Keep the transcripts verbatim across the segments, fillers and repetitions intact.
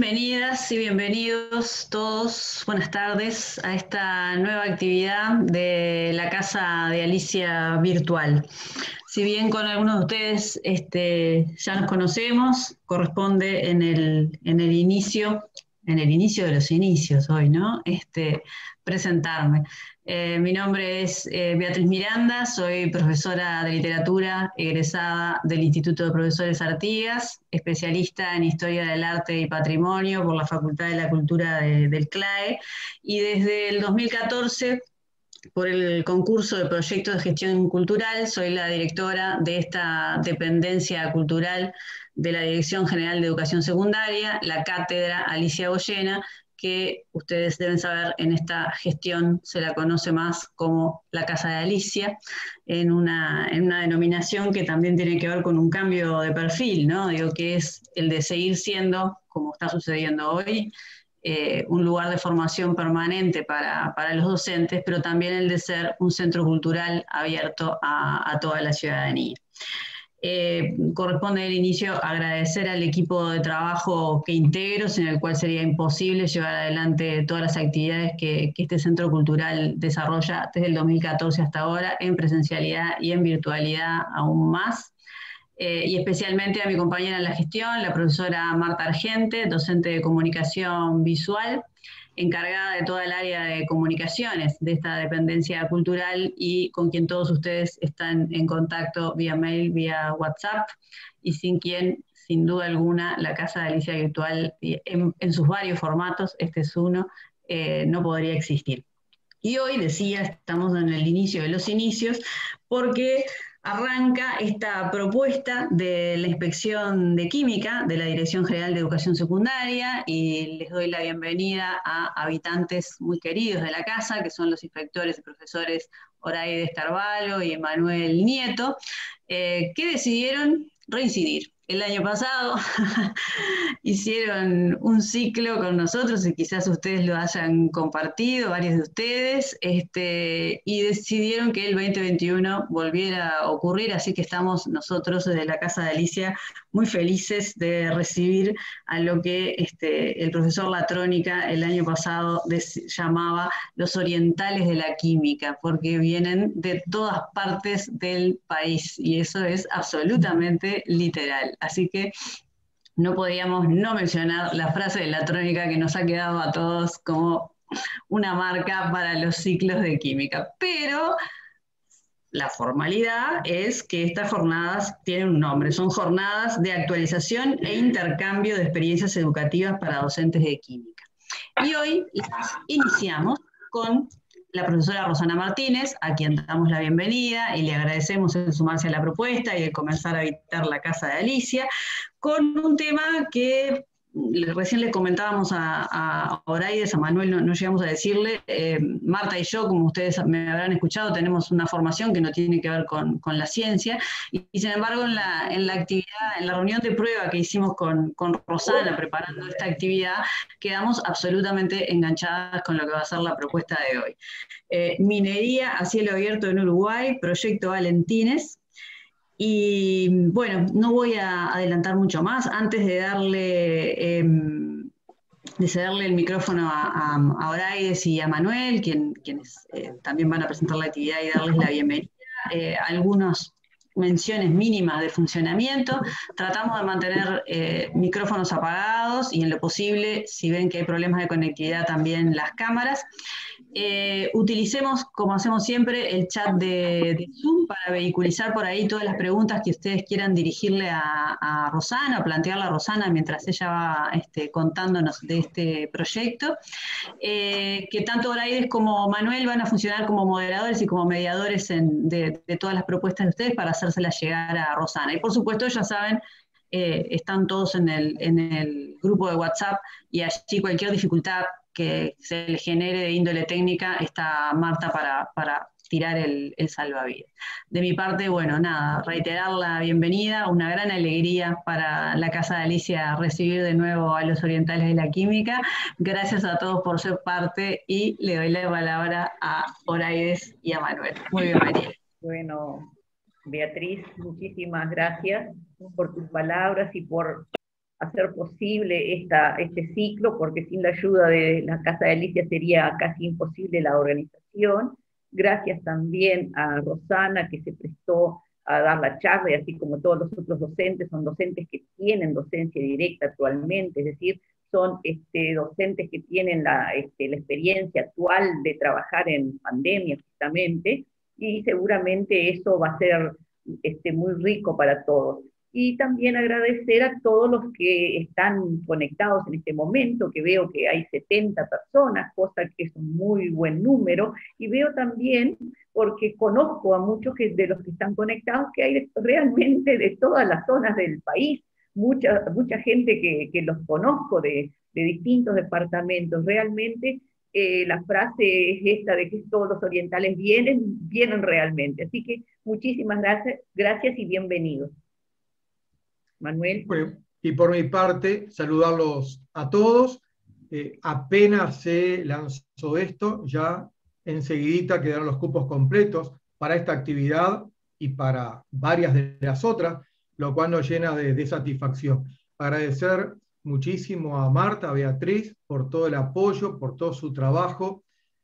Bienvenidas y bienvenidos todos, buenas tardes, a esta nueva actividad de la Casa de Alicia virtual. Si bien con algunos de ustedes este, ya nos conocemos, corresponde en el, en el inicio, en el inicio de los inicios hoy, ¿no? Este, presentarme. Eh, mi nombre es eh, Beatriz Miranda, soy profesora de literatura egresada del Instituto de Profesores Artigas, especialista en Historia del Arte y Patrimonio por la Facultad de la Cultura de, del CLAE, y desde el dos mil catorce, por el concurso de proyectos de gestión cultural, soy la directora de esta dependencia cultural de la Dirección General de Educación Secundaria, la Cátedra Alicia Goyena, que ustedes deben saber, en esta gestión se la conoce más como la Casa de Alicia, en una, en una denominación que también tiene que ver con un cambio de perfil, ¿no? Digo, que es el de seguir siendo, como está sucediendo hoy, eh, un lugar de formación permanente para, para los docentes, pero también el de ser un centro cultural abierto a, a toda la ciudadanía. Eh, corresponde el inicio agradecer al equipo de trabajo que integro, sin el cual sería imposible llevar adelante todas las actividades que, que este centro cultural desarrolla desde el dos mil catorce hasta ahora, en presencialidad y en virtualidad aún más. Eh, y especialmente a mi compañera en la gestión, la profesora Marta Argente, docente de comunicación visual, encargada de toda el área de comunicaciones de esta dependencia cultural y con quien todos ustedes están en contacto vía mail, vía WhatsApp, y sin quien, sin duda alguna, la Casa de Alicia Virtual, en, en sus varios formatos, este es uno, eh, no podría existir. Y hoy, decía, estamos en el inicio de los inicios, porque arranca esta propuesta de la Inspección de Química de la Dirección General de Educación Secundaria, y les doy la bienvenida a habitantes muy queridos de la casa, que son los inspectores y profesores Oraides Carvalho y Emanuel Nieto, eh, que decidieron reincidir. El año pasado hicieron un ciclo con nosotros, y quizás ustedes lo hayan compartido, varios de ustedes, este, y decidieron que el veinte veintiuno volviera a ocurrir, así que estamos nosotros desde la Casa de Alicia muy felices de recibir a lo que este, el profesor Latrónica el año pasado llamaba los orientales de la química, porque vienen de todas partes del país, y eso es absolutamente literal. Así que no podíamos no mencionar la frase de Latrónica, que nos ha quedado a todos como una marca para los ciclos de química. Pero la formalidad es que estas jornadas tienen un nombre, son jornadas de actualización e intercambio de experiencias educativas para docentes de química. Y hoy las iniciamos con la profesora Rosana Martínez, a quien damos la bienvenida y le agradecemos el sumarse a la propuesta y el comenzar a habitar la Casa de Alicia, con un tema que recién le comentábamos a, a Oraides, a Manuel no, no llegamos a decirle, eh, Marta y yo, como ustedes me habrán escuchado, tenemos una formación que no tiene que ver con, con la ciencia, y, y sin embargo en la, en la actividad, en la reunión de prueba que hicimos con, con Rosana preparando esta actividad, quedamos absolutamente enganchadas con lo que va a ser la propuesta de hoy. Eh, minería a cielo abierto en Uruguay, proyecto Valentines. Y bueno, no voy a adelantar mucho más. Antes de darle, eh, de cederle el micrófono a, a, a Oraides y a Manuel, quien, quienes eh, también van a presentar la actividad y darles la bienvenida, eh, algunas menciones mínimas de funcionamiento. Tratamos de mantener eh, micrófonos apagados y, en lo posible, si ven que hay problemas de conectividad, también las cámaras. Eh, utilicemos, como hacemos siempre, el chat de, de Zoom para vehiculizar por ahí todas las preguntas que ustedes quieran dirigirle a, a Rosana, o plantearle a Rosana mientras ella va este, contándonos de este proyecto. Eh, que tanto Oraides como Manuel van a funcionar como moderadores y como mediadores en, de, de todas las propuestas de ustedes para hacérselas llegar a Rosana. Y por supuesto, ya saben, eh, están todos en el, en el grupo de WhatsApp, y allí cualquier dificultad que se le genere de índole técnica, está Marta para, para tirar el, el salvavidas. De mi parte, bueno, nada, reiterar la bienvenida, una gran alegría para la Casa de Alicia recibir de nuevo a los orientales de la química. Gracias a todos por ser parte, y le doy la palabra a Oraides y a Manuel. Muy bienvenida. Bueno, Beatriz, muchísimas gracias por tus palabras y por hacer posible esta, este ciclo, porque sin la ayuda de la Casa de Alicia sería casi imposible la organización. Gracias también a Rosana, que se prestó a dar la charla, y así como todos los otros docentes, son docentes que tienen docencia directa actualmente, es decir, son este, docentes que tienen la, este, la experiencia actual de trabajar en pandemia justamente, y seguramente eso va a ser este, muy rico para todos. Y también agradecer a todos los que están conectados en este momento, que veo que hay setenta personas, cosa que es un muy buen número, y veo también, porque conozco a muchos que, de los que están conectados, que hay realmente de todas las zonas del país, mucha, mucha gente que, que los conozco de, de distintos departamentos. Realmente eh, la frase es esta de que todos los orientales vienen, vienen realmente. Así que muchísimas gracias, gracias y bienvenidos. Manuel. Bueno, y por mi parte, saludarlos a todos. Eh, apenas se lanzó esto, ya enseguidita quedaron los cupos completos para esta actividad y para varias de las otras, lo cual nos llena de, de satisfacción. Agradecer muchísimo a Marta, a Beatriz, por todo el apoyo, por todo su trabajo,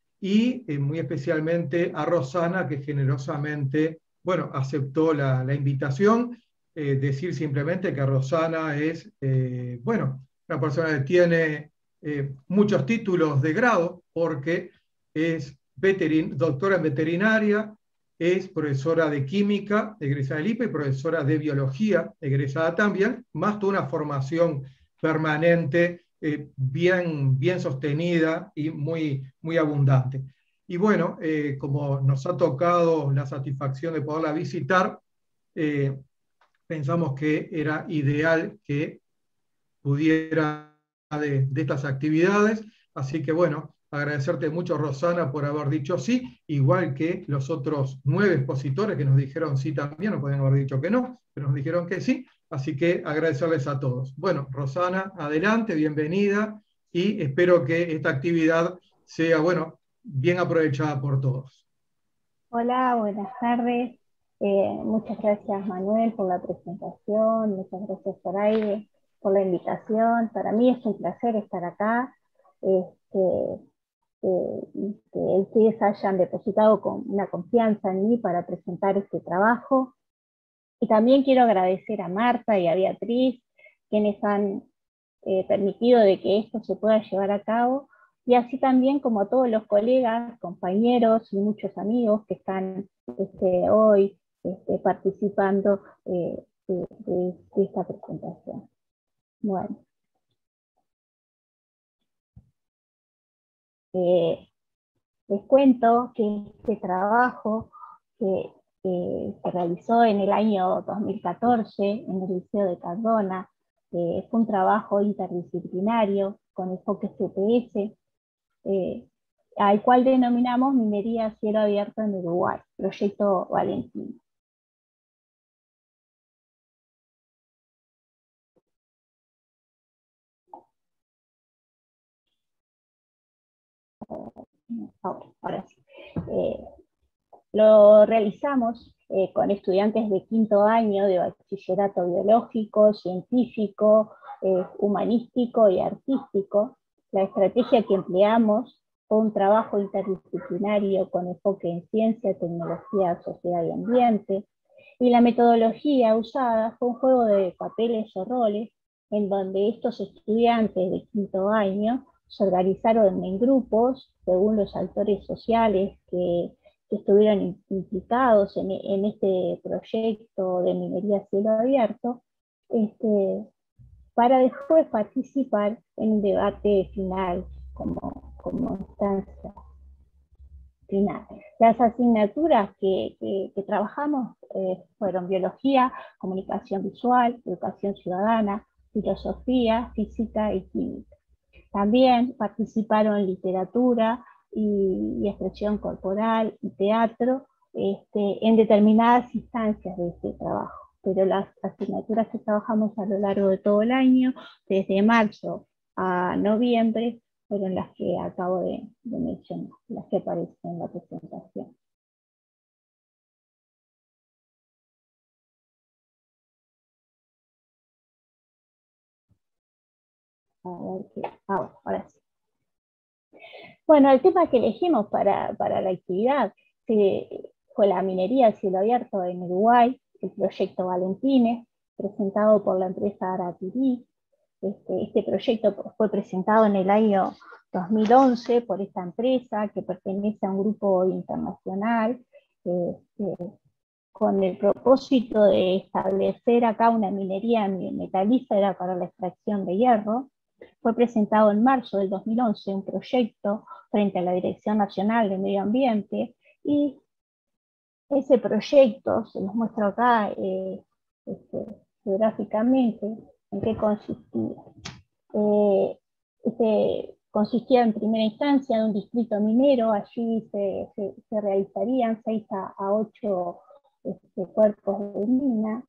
y eh, muy especialmente a Rosana, que generosamente, bueno, aceptó la, la invitación. Eh, decir simplemente que Rosana es, eh, bueno, una persona que tiene eh, muchos títulos de grado, porque es veterin doctora en veterinaria, es profesora de química, egresada del I P E, y profesora de biología, egresada también, más toda una formación permanente, eh, bien, bien sostenida y muy, muy abundante. Y bueno, eh, como nos ha tocado la satisfacción de poderla visitar, eh, pensamos que era ideal que pudiera de, de estas actividades. Así que bueno, agradecerte mucho, Rosana, por haber dicho sí, igual que los otros nueve expositores que nos dijeron sí también, no pueden haber dicho que no, pero nos dijeron que sí. Así que agradecerles a todos. Bueno, Rosana, adelante, bienvenida, y espero que esta actividad sea, bueno, bien aprovechada por todos. Hola, buenas tardes. Eh, muchas gracias, Manuel, por la presentación. Muchas gracias, Zoraide, por la invitación. Para mí es un placer estar acá. Este, eh, y que ustedes hayan depositado con una confianza en mí para presentar este trabajo. Y también quiero agradecer a Marta y a Beatriz, quienes han eh, permitido de que esto se pueda llevar a cabo, y así también como a todos los colegas, compañeros y muchos amigos que están este, hoy este, participando eh, de, de, de esta presentación. Bueno, eh, les cuento que este trabajo que eh, se realizó en el año dos mil catorce en el Liceo de Cardona, eh, fue un trabajo interdisciplinario con enfoque C P S, eh, al cual denominamos Minería a Cielo Abierto en Uruguay, Proyecto Valentino. Ahora, ahora sí. Eh, lo realizamos eh, con estudiantes de quinto año de bachillerato biológico, científico, eh, humanístico y artístico. La estrategia que empleamos fue un trabajo interdisciplinario con enfoque en ciencia, tecnología, sociedad y ambiente. Y la metodología usada fue un juego de papeles o roles en donde estos estudiantes de quinto año se organizaron en grupos según los actores sociales que, que estuvieron implicados en, en este proyecto de minería a cielo abierto, este, para después participar en un debate final como, como instancia final. Las asignaturas que, que, que trabajamos eh, fueron biología, comunicación visual, educación ciudadana, filosofía, física y química. También participaron literatura y, y expresión corporal y teatro este, en determinadas instancias de este trabajo. Pero las asignaturas que trabajamos a lo largo de todo el año, desde marzo a noviembre, fueron las que acabo de, de mencionar, las que aparecen en la presentación. A ver qué, ah, ahora sí. Bueno, el tema que elegimos para, para la actividad eh, fue la minería a cielo abierto en Uruguay, el proyecto Valentines, presentado por la empresa Arapirí. Este, este proyecto fue presentado en el año dos mil once por esta empresa que pertenece a un grupo internacional eh, eh, con el propósito de establecer acá una minería metalífera para la extracción de hierro. Fue presentado en marzo del dos mil once un proyecto frente a la Dirección Nacional de Medio Ambiente, y ese proyecto, se los muestro acá eh, este, geográficamente, en qué consistía. Eh, este, consistía en primera instancia en un distrito minero. Allí se, se, se realizarían seis a, a ocho este, cuerpos de mina.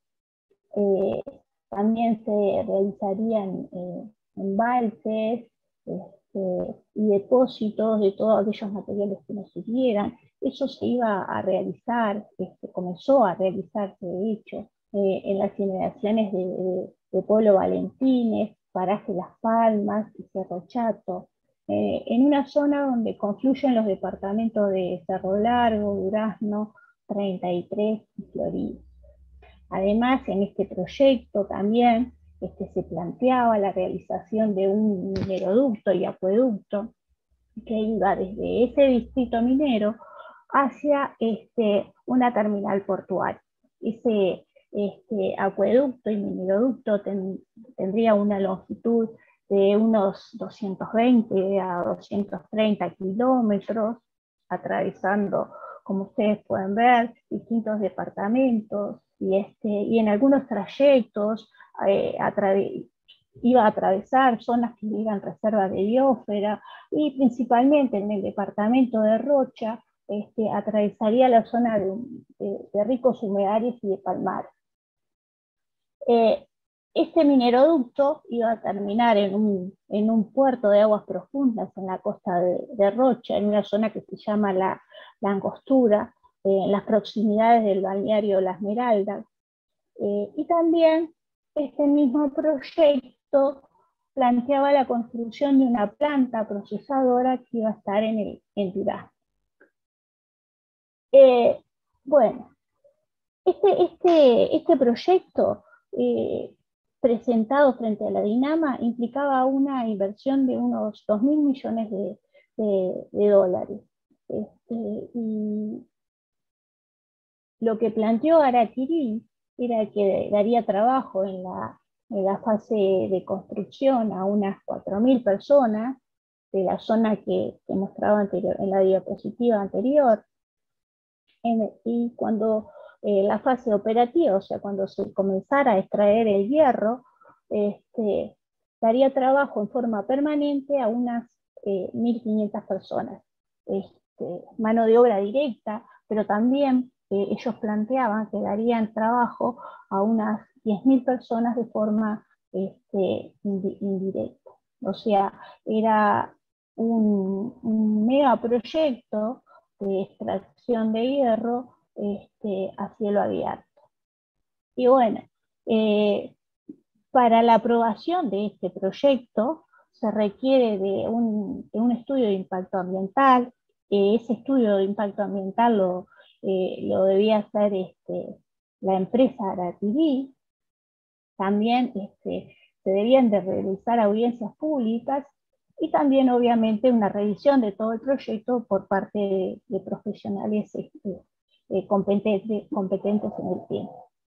Eh, también se realizarían eh, embalses este, y depósitos de todos aquellos materiales que nos sirvieran. Eso se iba a realizar, este, comenzó a realizarse de hecho, eh, en las generaciones de, de, de Pueblo Valentines, Paraje Las Palmas y Cerro Chato, eh, en una zona donde confluyen los departamentos de Cerro Largo, Durazno, treinta y tres y Florida. Además, en este proyecto también este, se planteaba la realización de un mineroducto y acueducto que iba desde ese distrito minero hacia este, una terminal portuaria. Ese este, acueducto y mineroducto ten, tendría una longitud de unos doscientos veinte a doscientos treinta kilómetros, atravesando, como ustedes pueden ver, distintos departamentos, y, este, y en algunos trayectos eh, iba a atravesar zonas que eran reservas de biosfera, y principalmente en el departamento de Rocha este, atravesaría la zona de, de, de ricos humedales y de palmares. Eh, este mineroducto iba a terminar en un, en un puerto de aguas profundas en la costa de, de Rocha, en una zona que se llama la, la Angostura, eh, en las proximidades del balneario La Esmeralda. Eh, y también este mismo proyecto planteaba la construcción de una planta procesadora que iba a estar en, el, en Durazno. Eh, bueno, este, este, este proyecto eh, presentado frente a la Dinama implicaba una inversión de unos dos mil millones de, de, de dólares. Este, y lo que planteó Araquirí era que daría trabajo en la, en la fase de construcción a unas cuatro mil personas de la zona que, que mostraba anterior, en la diapositiva anterior. En, y cuando eh, la fase operativa, o sea, cuando se comenzara a extraer el hierro, este, daría trabajo en forma permanente a unas eh, mil quinientas personas. Este, mano de obra directa, pero también eh, ellos planteaban que darían trabajo a unas diez mil personas de forma este, indirecta. O sea, era un, un megaproyecto de extracción de hierro este, a cielo abierto. Y bueno, eh, para la aprobación de este proyecto se requiere de un, de un estudio de impacto ambiental. Eh, ese estudio de impacto ambiental lo, eh, lo debía hacer este, la empresa Arapirí. También este, se debían de realizar audiencias públicas, y también obviamente una revisión de todo el proyecto por parte de, de profesionales este, eh, competentes, competentes en el tema.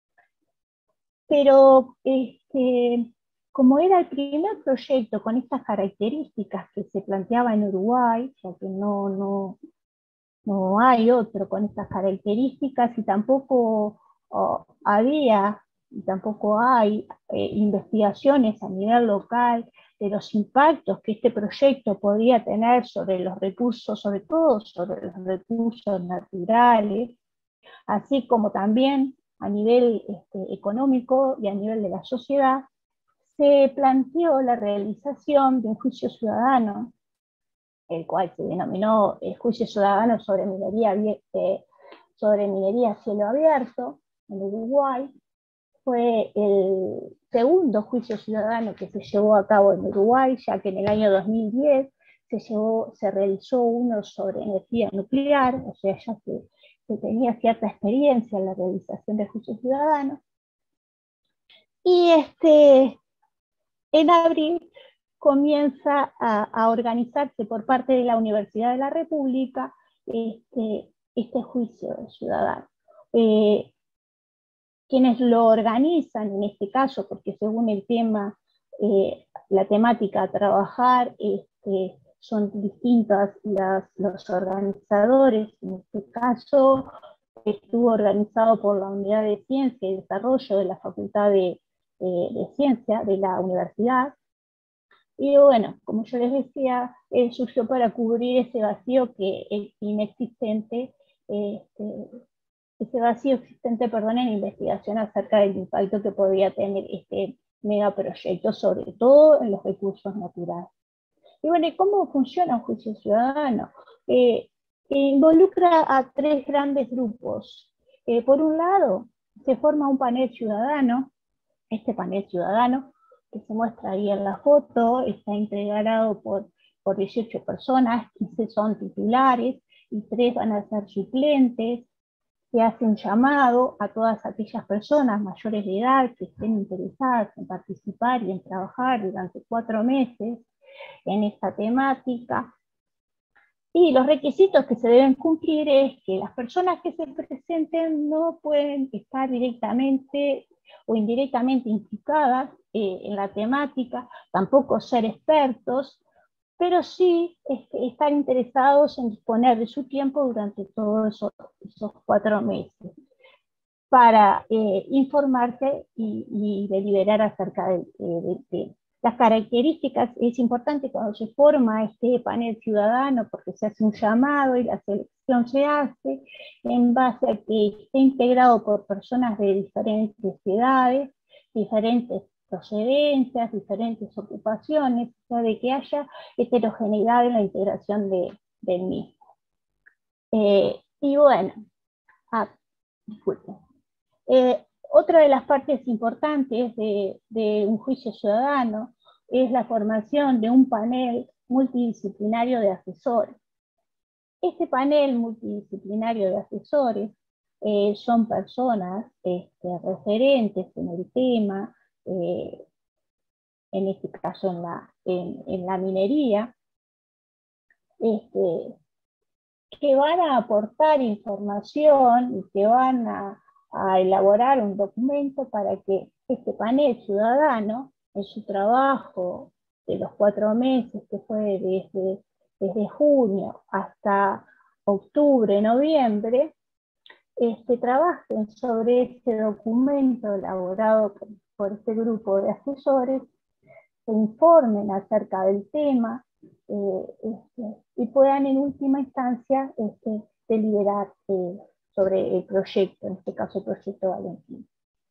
Pero este, como era el primer proyecto con estas características que se planteaba en Uruguay, ya que no, no, no hay otro con estas características, y tampoco oh, había, y tampoco hay eh, investigaciones a nivel local de los impactos que este proyecto podría tener sobre los recursos, sobre todo sobre los recursos naturales, así como también a nivel este, económico y a nivel de la sociedad, se planteó la realización de un juicio ciudadano, el cual se denominó el juicio ciudadano sobre minería, eh, sobre minería a cielo abierto en Uruguay. Fue el segundo juicio ciudadano que se llevó a cabo en Uruguay, ya que en el año dos mil diez se, llevó, se realizó uno sobre energía nuclear, o sea, ya se, se tenía cierta experiencia en la realización de juicios ciudadanos. Y este, en abril comienza a, a organizarse por parte de la Universidad de la República este, este juicio ciudadano. Eh, quienes lo organizan en este caso, porque según el tema, eh, la temática a trabajar, este, son distintas las, los organizadores. En este caso estuvo organizado por la Unidad de Ciencia y Desarrollo de la Facultad de, eh, de Ciencia de la Universidad. Y bueno, como yo les decía, eh, surgió para cubrir ese vacío que es inexistente, este, ese vacío existente, perdón, en investigación acerca del impacto que podría tener este megaproyecto, sobre todo en los recursos naturales. Y bueno, ¿cómo funciona un juicio ciudadano? Eh, involucra a tres grandes grupos. Eh, por un lado, se forma un panel ciudadano. Este panel ciudadano, que se muestra ahí en la foto, está integrado por, por dieciocho personas, quince son titulares y tres van a ser suplentes. Se hace un llamado a todas aquellas personas mayores de edad que estén interesadas en participar y en trabajar durante cuatro meses en esta temática. Y los requisitos que se deben cumplir es que las personas que se presenten no pueden estar directamente o indirectamente implicadas eh, en la temática, tampoco ser expertos, pero sí este, estar interesados en disponer de su tiempo durante todos esos, esos cuatro meses para eh, informarse y, y deliberar acerca del de, tema. Las características, es importante cuando se forma este panel ciudadano porque se hace un llamado y la selección se hace en base a que esté integrado por personas de diferentes edades, diferentes procedencias, diferentes ocupaciones, o sea, de que haya heterogeneidad en la integración de, del mismo. Eh, y bueno, ah, disculpen. Eh, otra de las partes importantes de, de un juicio ciudadano es la formación de un panel multidisciplinario de asesores. Este panel multidisciplinario de asesores eh, son personas este, referentes en el tema, eh, en este caso en la, en, en la minería, este, que van a aportar información y que van a, a elaborar un documento para que este panel ciudadano, en su trabajo de los cuatro meses, que fue desde, desde junio hasta octubre, noviembre, este, trabajen sobre este documento elaborado por, por este grupo de asesores, se informen acerca del tema, eh, este, y puedan en última instancia este, deliberar eh, sobre el proyecto, en este caso el proyecto Valentín.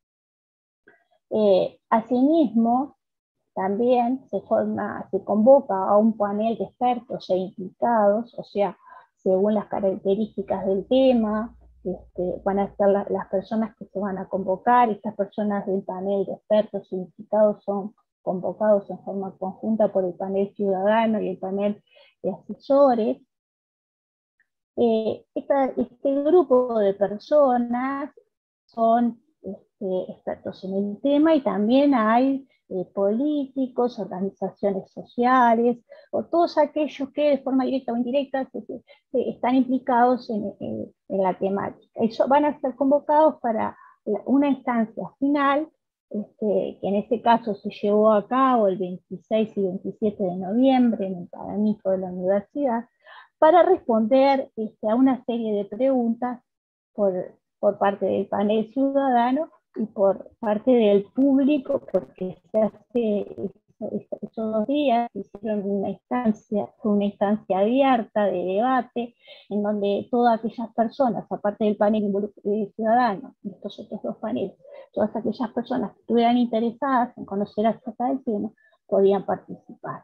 Eh, asimismo, también se, forma, se convoca a un panel de expertos e implicados, o sea, según las características del tema, este, van a ser la, las personas que se van a convocar. Estas personas del panel de expertos e implicados son convocados en forma conjunta por el panel ciudadano y el panel de asesores. Eh, esta, este grupo de personas son este, expertos en el tema, y también hay eh, políticos, organizaciones sociales, o todos aquellos que de forma directa o indirecta se, se, se están implicados en, en, en la temática. Ellos van a ser convocados para una instancia final, Este, que en este caso se llevó a cabo el veintiséis y veintisiete de noviembre en el Paraninfo de la universidad, para responder este, a una serie de preguntas por, por parte del panel ciudadano y por parte del público, porque se hace esos dos días, hicieron una instancia, una instancia abierta de debate, en donde todas aquellas personas, aparte del panel ciudadano, y estos otros dos paneles, todas aquellas personas que estuvieran interesadas en conocer acerca del tema, podían participar.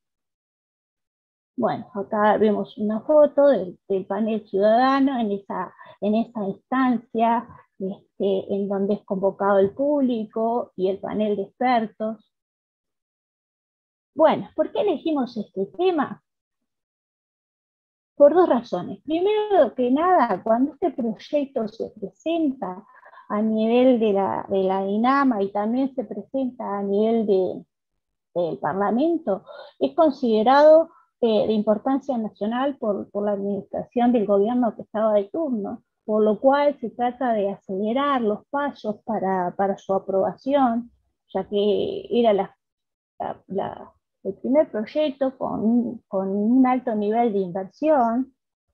Bueno, acá vemos una foto del, del panel ciudadano en esa, en esa instancia este, en donde es convocado el público y el panel de expertos. Bueno, ¿por qué elegimos este tema? Por dos razones. Primero que nada, cuando este proyecto se presenta a nivel de la, de la DINAMA y también se presenta a nivel de, del Parlamento, es considerado eh, de importancia nacional por, por la administración del gobierno que estaba de turno, por lo cual se trata de acelerar los pasos para, para su aprobación, ya que era la, la, la el primer proyecto con, con un alto nivel de inversión,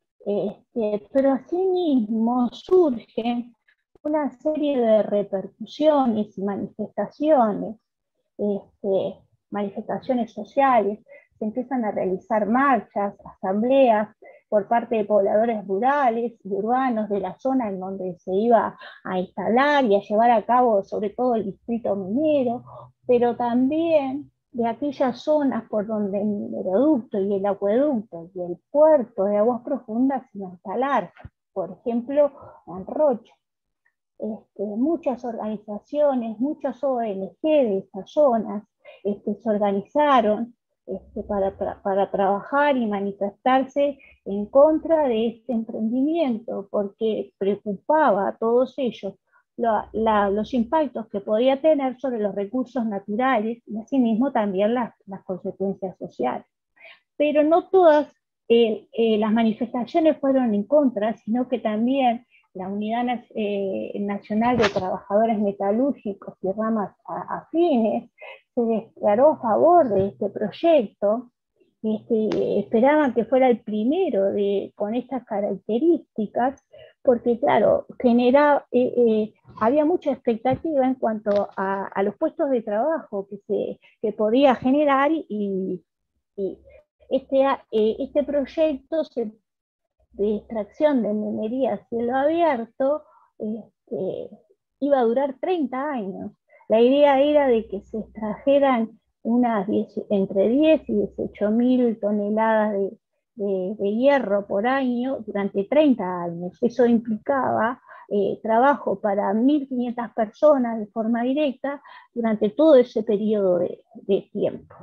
este, pero asimismo surgen una serie de repercusiones y manifestaciones, este, manifestaciones sociales, se empiezan a realizar marchas, asambleas por parte de pobladores rurales y urbanos de la zona en donde se iba a instalar y a llevar a cabo sobre todo el distrito minero, pero también de aquellas zonas por donde el mineroducto y el acueducto y el puerto de aguas profundas se iban a instalar, por ejemplo, en Rocha. Este, muchas organizaciones, muchas O N G de esas zonas este, se organizaron este, para, para, para trabajar y manifestarse en contra de este emprendimiento, porque preocupaba a todos ellos la, la, los impactos que podía tener sobre los recursos naturales y asimismo también las, las consecuencias sociales. Pero no todas eh, eh, las manifestaciones fueron en contra, sino que también la Unidad eh, Nacional de Trabajadores Metalúrgicos y ramas afines se declaró a favor de este proyecto. Este, esperaban que fuera el primero de, con estas características, porque claro, genera, eh, eh, había mucha expectativa en cuanto a, a los puestos de trabajo que, se, que podía generar y, y este, eh, este proyecto se de extracción de minería a cielo abierto, este, iba a durar treinta años. La idea era de que se extrajeran unas diez, entre diez y dieciocho mil toneladas de, de, de hierro por año durante treinta años. Eso implicaba eh, trabajo para mil quinientas personas de forma directa durante todo ese periodo de, de tiempo.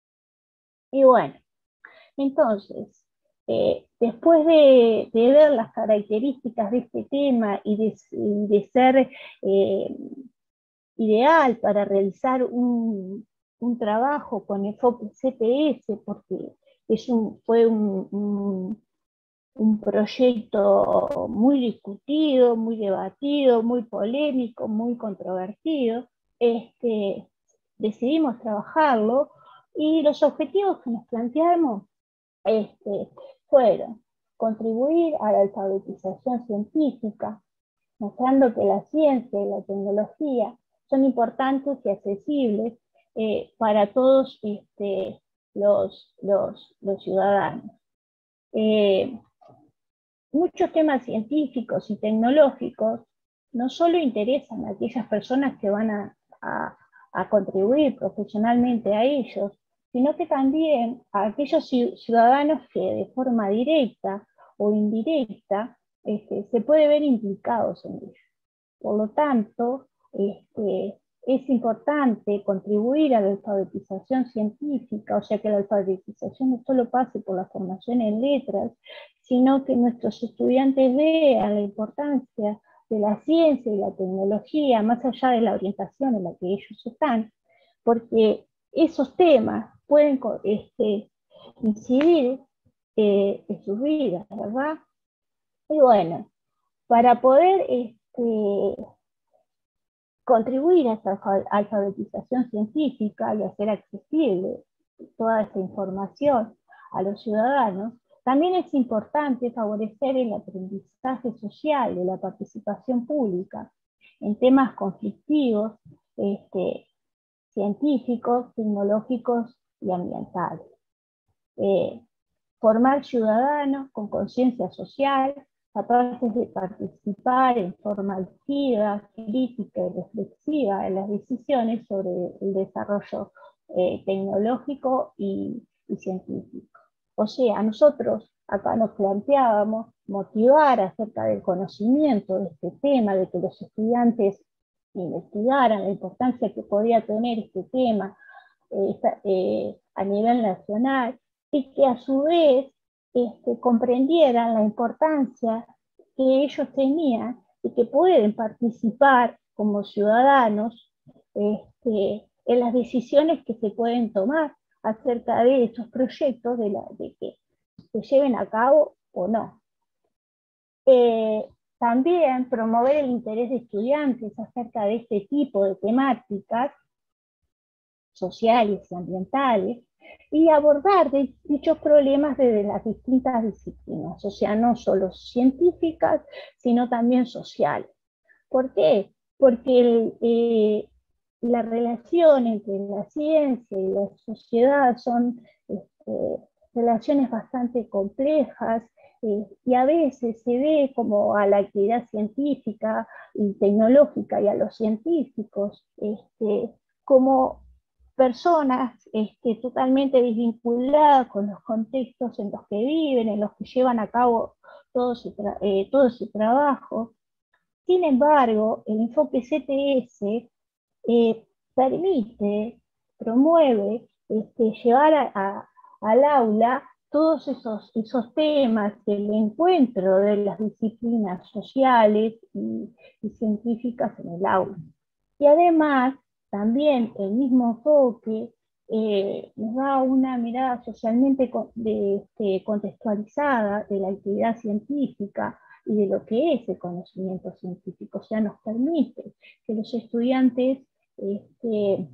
Y bueno, entonces, Eh, después de, de ver las características de este tema y de, de ser eh, ideal para realizar un, un trabajo con enfoque C P S, porque es un, fue un, un, un proyecto muy discutido, muy debatido, muy polémico, muy controvertido, este, decidimos trabajarlo y los objetivos que nos planteamos Este, fueron contribuir a la alfabetización científica, mostrando que la ciencia y la tecnología son importantes y accesibles eh, para todos este, los, los, los ciudadanos. Eh, muchos temas científicos y tecnológicos no solo interesan a aquellas personas que van a, a, a contribuir profesionalmente a ellos, sino que también a aquellos ciudadanos que de forma directa o indirecta este, se puede ver implicados en ello. Por lo tanto, este, es importante contribuir a la alfabetización científica, o sea que la alfabetización no solo pase por la formación en letras, sino que nuestros estudiantes vean la importancia de la ciencia y la tecnología, más allá de la orientación en la que ellos están, porque esos temas pueden este, incidir eh, en sus vidas, ¿verdad? Y bueno, para poder este, contribuir a esta alfabetización científica y hacer accesible toda esta información a los ciudadanos, también es importante favorecer el aprendizaje social de la participación pública en temas conflictivos, este, científicos, tecnológicos y ambientales. Eh, formar ciudadanos con conciencia social, capaces de participar en forma activa, crítica y reflexiva en las decisiones sobre el desarrollo eh, tecnológico y, y científico. O sea, nosotros acá nos planteábamos motivar acerca del conocimiento de este tema, de que los estudiantes investigaran la importancia que podía tener este tema eh, eh, a nivel nacional, y que a su vez este, comprendieran la importancia que ellos tenían y que pueden participar como ciudadanos este, en las decisiones que se pueden tomar acerca de estos proyectos, de, la, de que se lleven a cabo o no. Eh, también promover el interés de estudiantes acerca de este tipo de temáticas sociales y ambientales, y abordar de dichos problemas desde las distintas disciplinas, o sea, no solo científicas, sino también sociales. ¿Por qué? Porque el, eh, la relación entre la ciencia y la sociedad son este, relaciones bastante complejas, eh, y a veces se ve como a la actividad científica y tecnológica y a los científicos este, como personas este, totalmente desvinculadas con los contextos en los que viven, en los que llevan a cabo todo su, eh, todo su trabajo. Sin embargo, el enfoque C T S eh, permite, promueve este, llevar a, a, al aula todos esos, esos temas del encuentro de las disciplinas sociales y, y científicas en el aula. Y además, también el mismo enfoque eh, nos da una mirada socialmente de, este, contextualizada de la actividad científica y de lo que es el conocimiento científico. O sea, nos permite que los estudiantes este,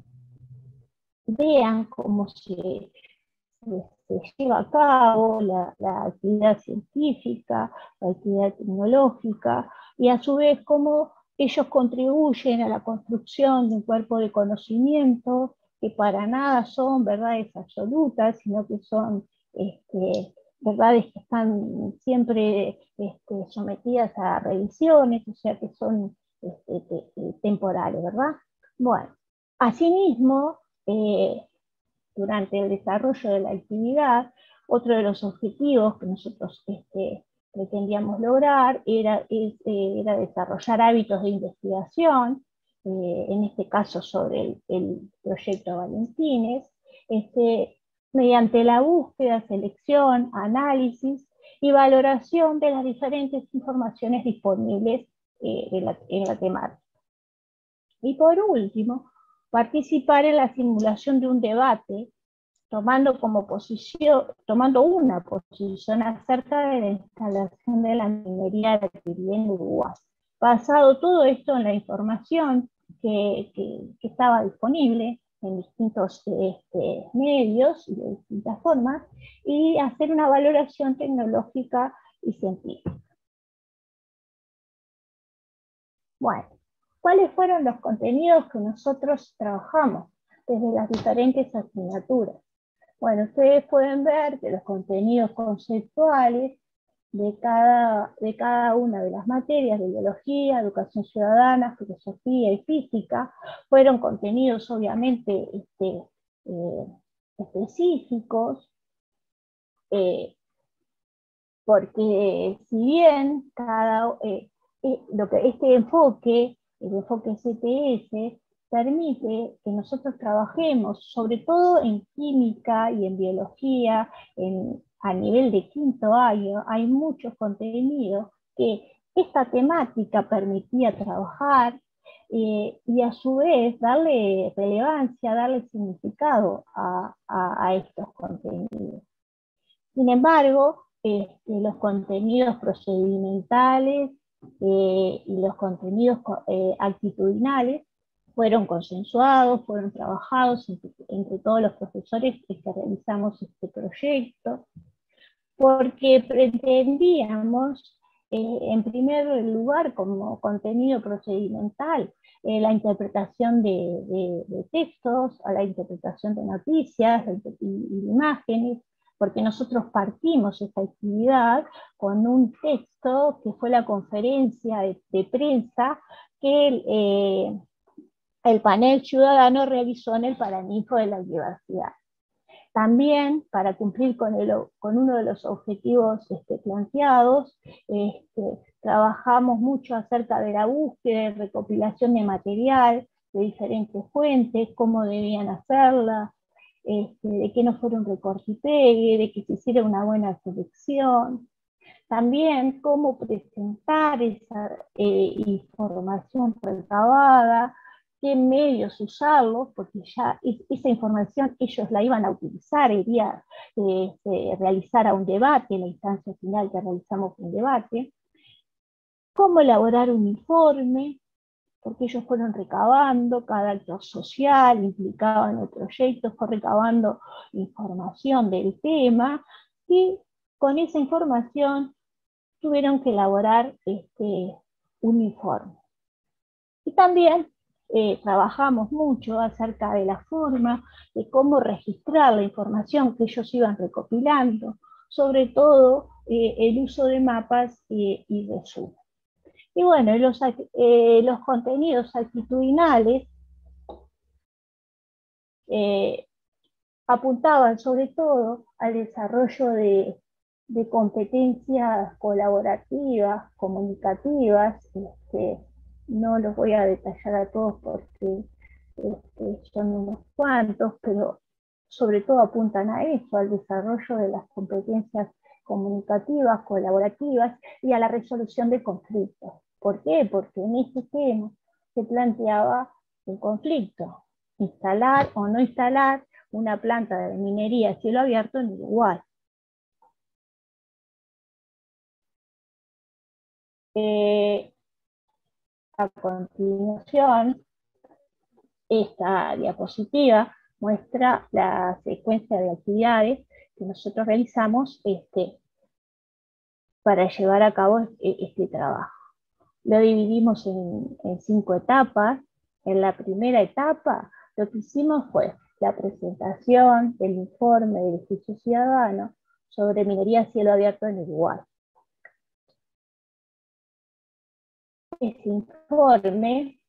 vean cómo se, se, se lleva a cabo la, la actividad científica, la actividad tecnológica, y a su vez cómo ellos contribuyen a la construcción de un cuerpo de conocimiento que para nada son verdades absolutas, sino que son este, verdades que están siempre este, sometidas a revisiones, o sea que son este, te, temporales, ¿verdad? Bueno, asimismo, eh, durante el desarrollo de la actividad, otro de los objetivos que nosotros este, pretendíamos lograr era, este, era desarrollar hábitos de investigación, eh, en este caso sobre el, el proyecto Valentines, este, mediante la búsqueda, selección, análisis y valoración de las diferentes informaciones disponibles eh, en, la, en la temática. Y por último, participar en la simulación de un debate, tomando como posición, tomando una posición acerca de la instalación de la minería de Pirí en Uruguay. Basado todo esto en la información que, que, que estaba disponible en distintos este, medios y de distintas formas, y hacer una valoración tecnológica y científica. Bueno, ¿cuáles fueron los contenidos que nosotros trabajamos desde las diferentes asignaturas? Bueno, ustedes pueden ver que los contenidos conceptuales de cada, de cada una de las materias de biología, educación ciudadana, filosofía y física fueron contenidos obviamente este, eh, específicos, eh, porque si bien cada, eh, eh, lo que, este enfoque, el enfoque C T S, permite que nosotros trabajemos, sobre todo en química y en biología, en, a nivel de quinto año, hay muchos contenidos que esta temática permitía trabajar eh, y a su vez darle relevancia, darle significado a, a, a estos contenidos. Sin embargo, este, los contenidos procedimentales eh, y los contenidos eh, actitudinales fueron consensuados, fueron trabajados entre, entre todos los profesores que realizamos este proyecto, porque pretendíamos, eh, en primer lugar, como contenido procedimental, eh, la interpretación de, de, de textos, a la interpretación de noticias y, y imágenes, porque nosotros partimos esta actividad con un texto que fue la conferencia de, de prensa que eh, el panel ciudadano realizó en el Paraninfo de la Universidad. También, para cumplir con, el, con uno de los objetivos este, planteados, este, trabajamos mucho acerca de la búsqueda y recopilación de material de diferentes fuentes, cómo debían hacerla, este, de que no fuera un recorte y pegue, de que se hiciera una buena selección. También cómo presentar esa eh, información recabada, qué medios usarlos, porque ya esa información ellos la iban a utilizar, iría eh, se realizara un debate, en la instancia final que realizamos un debate, cómo elaborar un informe, porque ellos fueron recabando, cada actor social implicado en el proyecto fue recabando información del tema, y con esa información tuvieron que elaborar este, un informe. Y también eh, trabajamos mucho acerca de la forma de cómo registrar la información que ellos iban recopilando, sobre todo eh, el uso de mapas eh, y resúmenes. Y bueno, los, eh, los contenidos actitudinales eh, apuntaban sobre todo al desarrollo de, de competencias colaborativas, comunicativas. Este, no los voy a detallar a todos porque este, son unos cuantos, pero sobre todo apuntan a eso, al desarrollo de las competencias comunicativas, colaborativas y a la resolución de conflictos. ¿Por qué? Porque en este tema se planteaba el conflicto, instalar o no instalar una planta de minería a cielo abierto en Uruguay. Eh, a continuación, esta diapositiva muestra la secuencia de actividades que nosotros realizamos este, para llevar a cabo este, este trabajo. Lo dividimos en, en cinco etapas. En la primera etapa, lo que hicimos fue la presentación del informe del juicio ciudadano sobre minería a cielo abierto en Uruguay. Ese informe,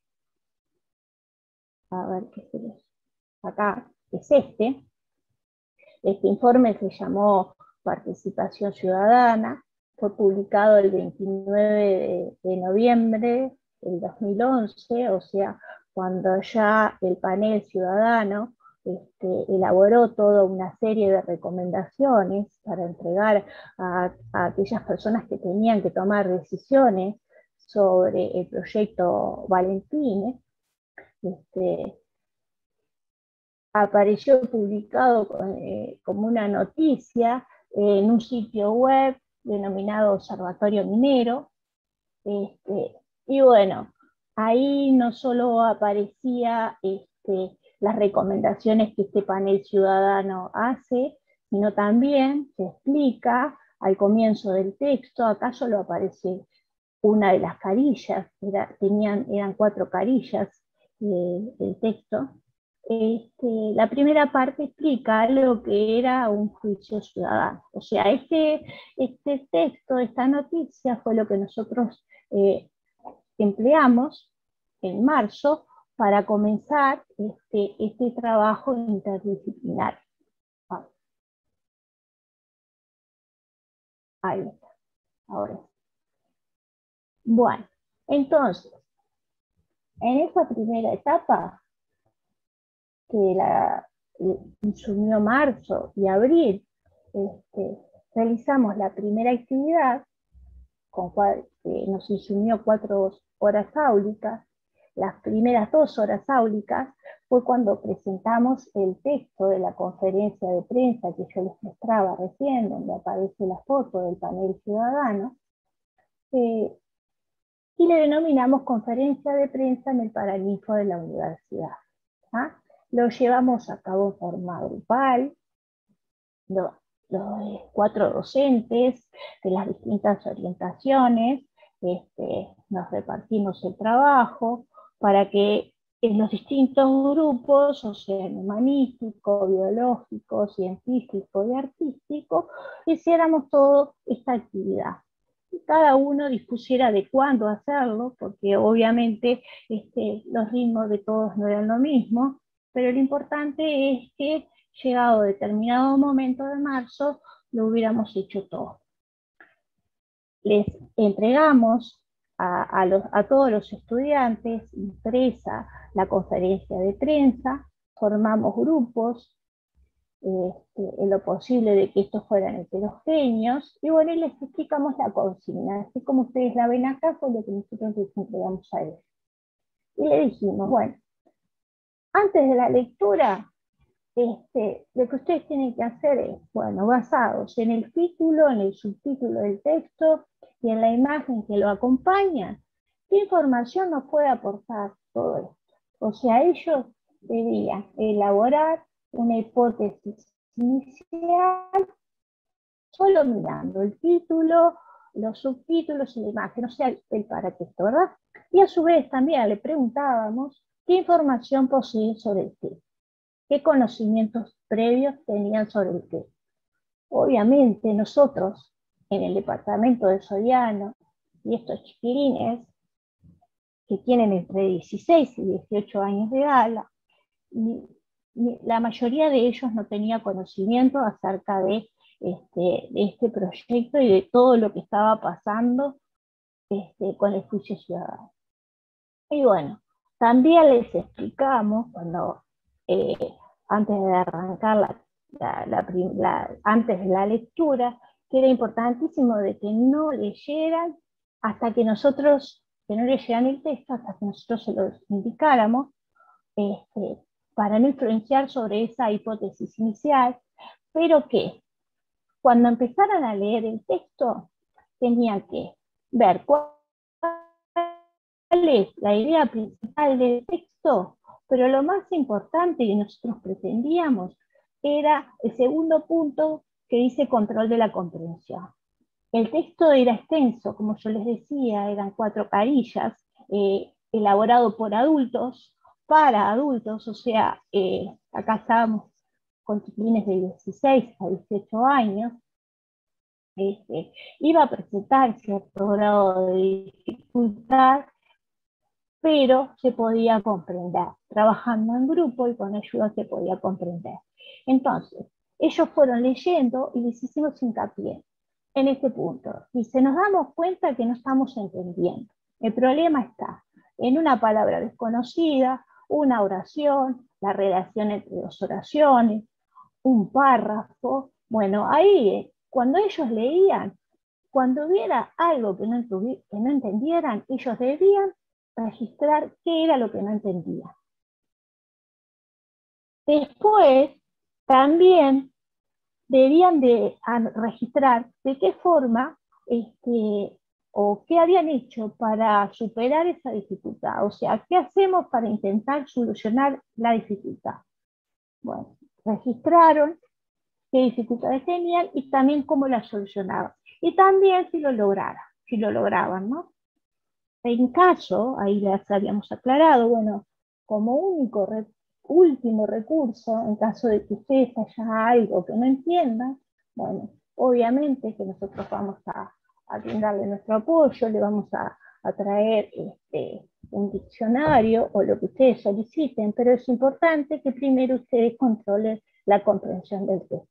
a ver qué se les... acá, es este. Este informe se llamó Participación Ciudadana, fue publicado el veintinueve de noviembre del dos mil once, o sea, cuando ya el panel ciudadano este, elaboró toda una serie de recomendaciones para entregar a, a aquellas personas que tenían que tomar decisiones sobre el proyecto Valentine. Este, apareció publicado eh, como una noticia eh, en un sitio web denominado Observatorio Minero. Este, y bueno, ahí no solo aparecía este, las recomendaciones que este panel ciudadano hace, sino también se explica al comienzo del texto, acá solo aparece una de las carillas, era, tenían, eran cuatro carillas eh, el texto. Este, la primera parte explica lo que era un juicio ciudadano. O sea, este, este texto, esta noticia fue lo que nosotros eh, empleamos en marzo para comenzar este, este trabajo interdisciplinario. Ahí está, ahora sí. Bueno, entonces, en esta primera etapa, que la insumió marzo y abril, este, realizamos la primera actividad, con cual eh, nos insumió cuatro horas áulicas. Las primeras dos horas áulicas fue cuando presentamos el texto de la conferencia de prensa que yo les mostraba recién, donde aparece la foto del panel ciudadano, eh, y le denominamos conferencia de prensa en el Paraninfo de la universidad. ¿Ah? Lo llevamos a cabo en forma grupal, los, los cuatro docentes de las distintas orientaciones, este, nos repartimos el trabajo para que en los distintos grupos, o sea, en humanístico, biológico, científico y artístico, hiciéramos toda esta actividad. Y cada uno dispusiera de cuándo hacerlo, porque obviamente este, los ritmos de todos no eran lo mismo, pero lo importante es que llegado determinado momento de marzo, lo hubiéramos hecho todo. Les entregamos a, a, los, a todos los estudiantes impresa la conferencia de prensa, formamos grupos, este, en lo posible de que estos fueran heterogéneos, y bueno, y les explicamos la consigna, así como ustedes la ven acá, fue lo que nosotros les entregamos a ellos. Y le dijimos, bueno, antes de la lectura, este, lo que ustedes tienen que hacer es, bueno, basados en el título, en el subtítulo del texto y en la imagen que lo acompaña, ¿qué información nos puede aportar todo esto? O sea, ellos debían elaborar una hipótesis inicial solo mirando el título, los subtítulos y la imagen, o sea, el paratexto, ¿verdad? Y a su vez también le preguntábamos qué información poseen sobre el tema, qué conocimientos previos tenían sobre el tema. Obviamente nosotros, en el departamento de Soriano, y estos chiquilines, que tienen entre dieciséis y dieciocho años de edad, y la mayoría de ellos no tenía conocimiento acerca de este, de este proyecto y de todo lo que estaba pasando este, con el juicio ciudadano. Y bueno, también les explicamos, cuando eh, antes de arrancar la, la, la, la, antes de la lectura, que era importantísimo de que no leyeran hasta que nosotros, que no leyeran el texto, hasta que nosotros se los indicáramos, este, para no influenciar sobre esa hipótesis inicial, pero que cuando empezaran a leer el texto, tenían que ver cuál es la idea principal del texto, pero lo más importante que nosotros pretendíamos era el segundo punto que dice control de la comprensión. El texto era extenso, como yo les decía, eran cuatro carillas, eh, elaborado por adultos, para adultos, o sea, eh, acá estábamos con chiquilines de dieciséis a dieciocho años, este, iba a presentar cierto grado de dificultad, pero se podía comprender, trabajando en grupo y con ayuda se podía comprender. Entonces, ellos fueron leyendo y les hicimos hincapié en este punto. Y se nos damos cuenta que no estamos entendiendo. El problema está en una palabra desconocida, una oración, la relación entre dos oraciones, un párrafo. Bueno, ahí, cuando ellos leían, cuando hubiera algo que no, que no entendieran, ellos debían registrar qué era lo que no entendía. Después, también debían de registrar de qué forma este, o qué habían hecho para superar esa dificultad. O sea, ¿qué hacemos para intentar solucionar la dificultad? Bueno, registraron qué dificultades tenían y también cómo las solucionaban. Y también si lo lograran, si lo lograban, ¿no? En caso, ahí les habíamos aclarado, bueno, como único re, último recurso, en caso de que ustedes haya algo que no entiendan, bueno, obviamente que nosotros vamos a, a brindarle nuestro apoyo, le vamos a, a traer este, un diccionario o lo que ustedes soliciten, pero es importante que primero ustedes controlen la comprensión del texto.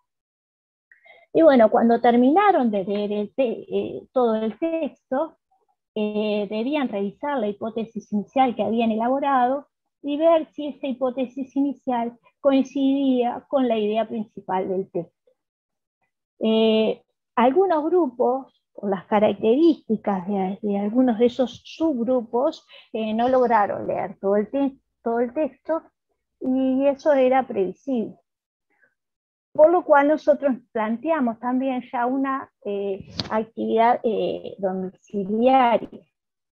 Y bueno, cuando terminaron de leer el te, eh, todo el texto, Eh, debían revisar la hipótesis inicial que habían elaborado y ver si esa hipótesis inicial coincidía con la idea principal del texto. Eh, algunos grupos, por las características de, de algunos de esos subgrupos, eh, no lograron leer todo el, todo el texto y eso era previsible. Por lo cual nosotros planteamos también ya una eh, actividad eh, domiciliaria.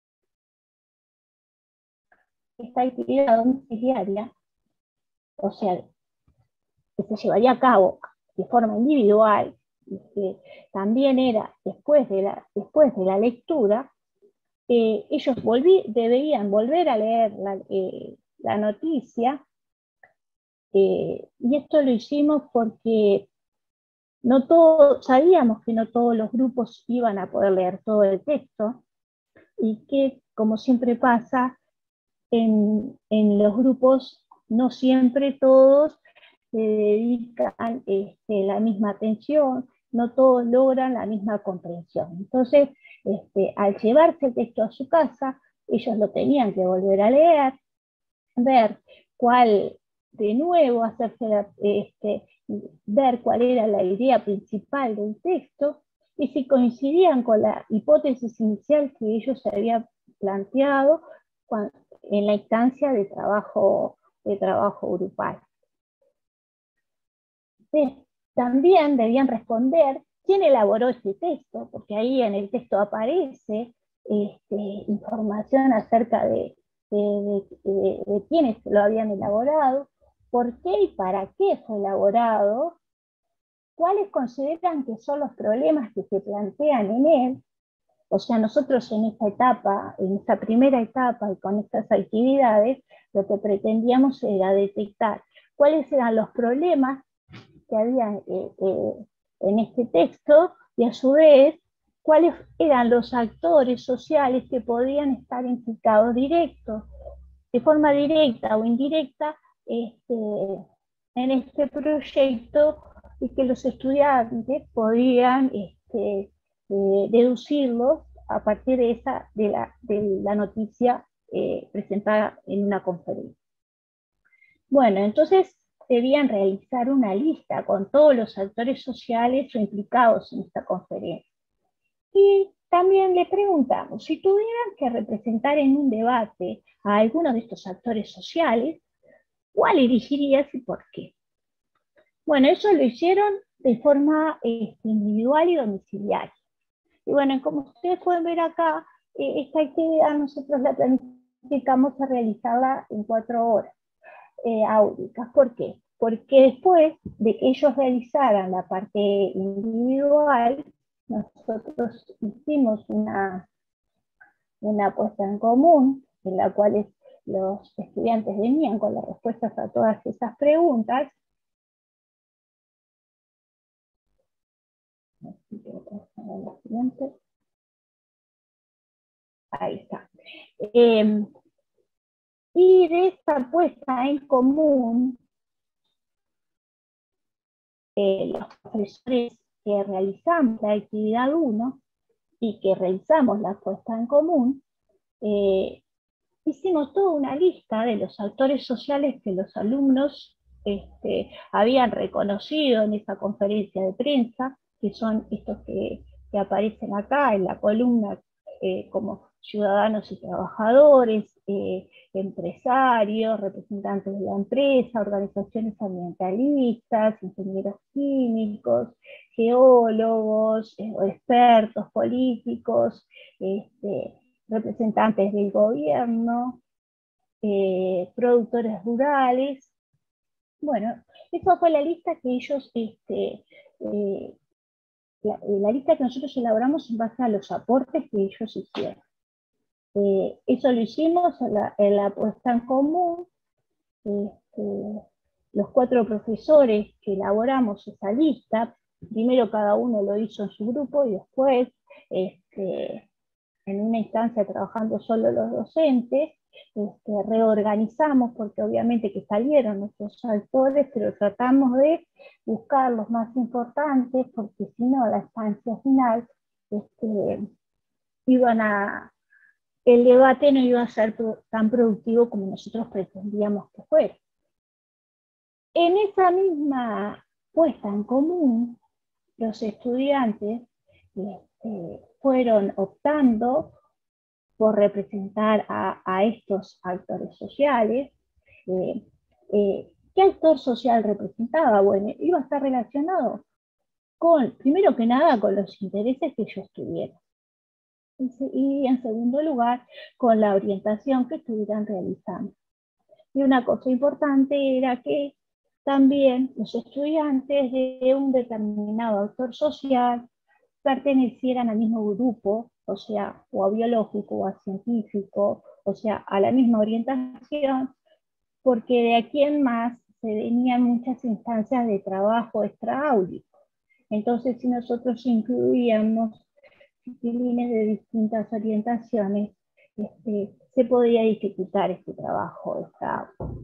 Esta actividad domiciliaria, o sea, que se llevaría a cabo de forma individual, y que también era después de la, después de la lectura, eh, ellos volví, deberían volver a leer la, eh, la noticia, eh, y esto lo hicimos porque no todo, sabíamos que no todos los grupos iban a poder leer todo el texto, y que, como siempre pasa, en, en los grupos no siempre todos se dedican este, la misma atención, no todos logran la misma comprensión. Entonces, este, al llevarse el texto a su casa, ellos lo tenían que volver a leer, ver cuál, de nuevo, hacerse la, este, ver cuál era la idea principal del texto, y si coincidían con la hipótesis inicial que ellos se habían planteado cuando, en la instancia de trabajo, de trabajo grupal. Sí, también debían responder quién elaboró este texto, porque ahí en el texto aparece este, información acerca de, de, de, de, de quiénes lo habían elaborado, por qué y para qué fue elaborado, cuáles consideran que son los problemas que se plantean en él. O sea, nosotros en esta etapa, en esta primera etapa y con estas actividades, lo que pretendíamos era detectar cuáles eran los problemas que había eh, eh, en este texto, y a su vez, cuáles eran los actores sociales que podían estar implicados directos, de forma directa o indirecta, este, en este proyecto, y que los estudiantes podían este, eh, deducirlos a partir de, esa, de, la, de la noticia eh, presentada en una conferencia. Bueno, entonces debían realizar una lista con todos los actores sociales o implicados en esta conferencia. Y también le preguntamos, si tuvieran que representar en un debate a alguno de estos actores sociales, ¿cuál elegirías y por qué? Bueno, eso lo hicieron de forma eh, individual y domiciliaria. Y bueno, como ustedes pueden ver acá, eh, esta actividad nosotros la planificamos a realizarla en cuatro horas. Eh, áudicas. ¿Por qué? Porque después de que ellos realizaran la parte individual, nosotros hicimos una, una puesta en común, en la cual los estudiantes venían con las respuestas a todas esas preguntas. Ahí está. Eh, Y de esta puesta en común, eh, los profesores que realizamos la actividad uno y que realizamos la puesta en común, eh, hicimos toda una lista de los actores sociales que los alumnos este, habían reconocido en esa conferencia de prensa, que son estos que, que aparecen acá en la columna eh, como ciudadanos y trabajadores, eh, empresarios, representantes de la empresa, organizaciones ambientalistas, ingenieros químicos, geólogos, eh, expertos políticos, este, representantes del gobierno, eh, productores rurales. Bueno, esa fue la lista que ellos, este, eh, la, la lista que nosotros elaboramos en base a los aportes que ellos hicieron. Eh, eso lo hicimos en la, en la puesta en común. Este, los cuatro profesores que elaboramos esa lista, primero cada uno lo hizo en su grupo y después este, en una instancia trabajando solo los docentes, este, reorganizamos, porque obviamente que salieron nuestros actores, pero tratamos de buscar los más importantes, porque si no, la instancia final, este, iban a, el debate no iba a ser tan productivo como nosotros pretendíamos que fuera. En esa misma puesta en común, los estudiantes este, fueron optando por representar a, a estos actores sociales. Eh, eh, ¿Qué actor social representaba? Bueno, iba a estar relacionado con, primero que nada, con los intereses que ellos tuvieron. Y en segundo lugar, con la orientación que estuvieran realizando. Y una cosa importante era que también los estudiantes de un determinado actor social pertenecieran al mismo grupo, o sea, o a biológico o a científico, o sea, a la misma orientación, porque de aquí en más se venían muchas instancias de trabajo extraáulico. Entonces, si nosotros incluíamos disciplinas de distintas orientaciones, este, se podía dificultar este trabajo extraáulico.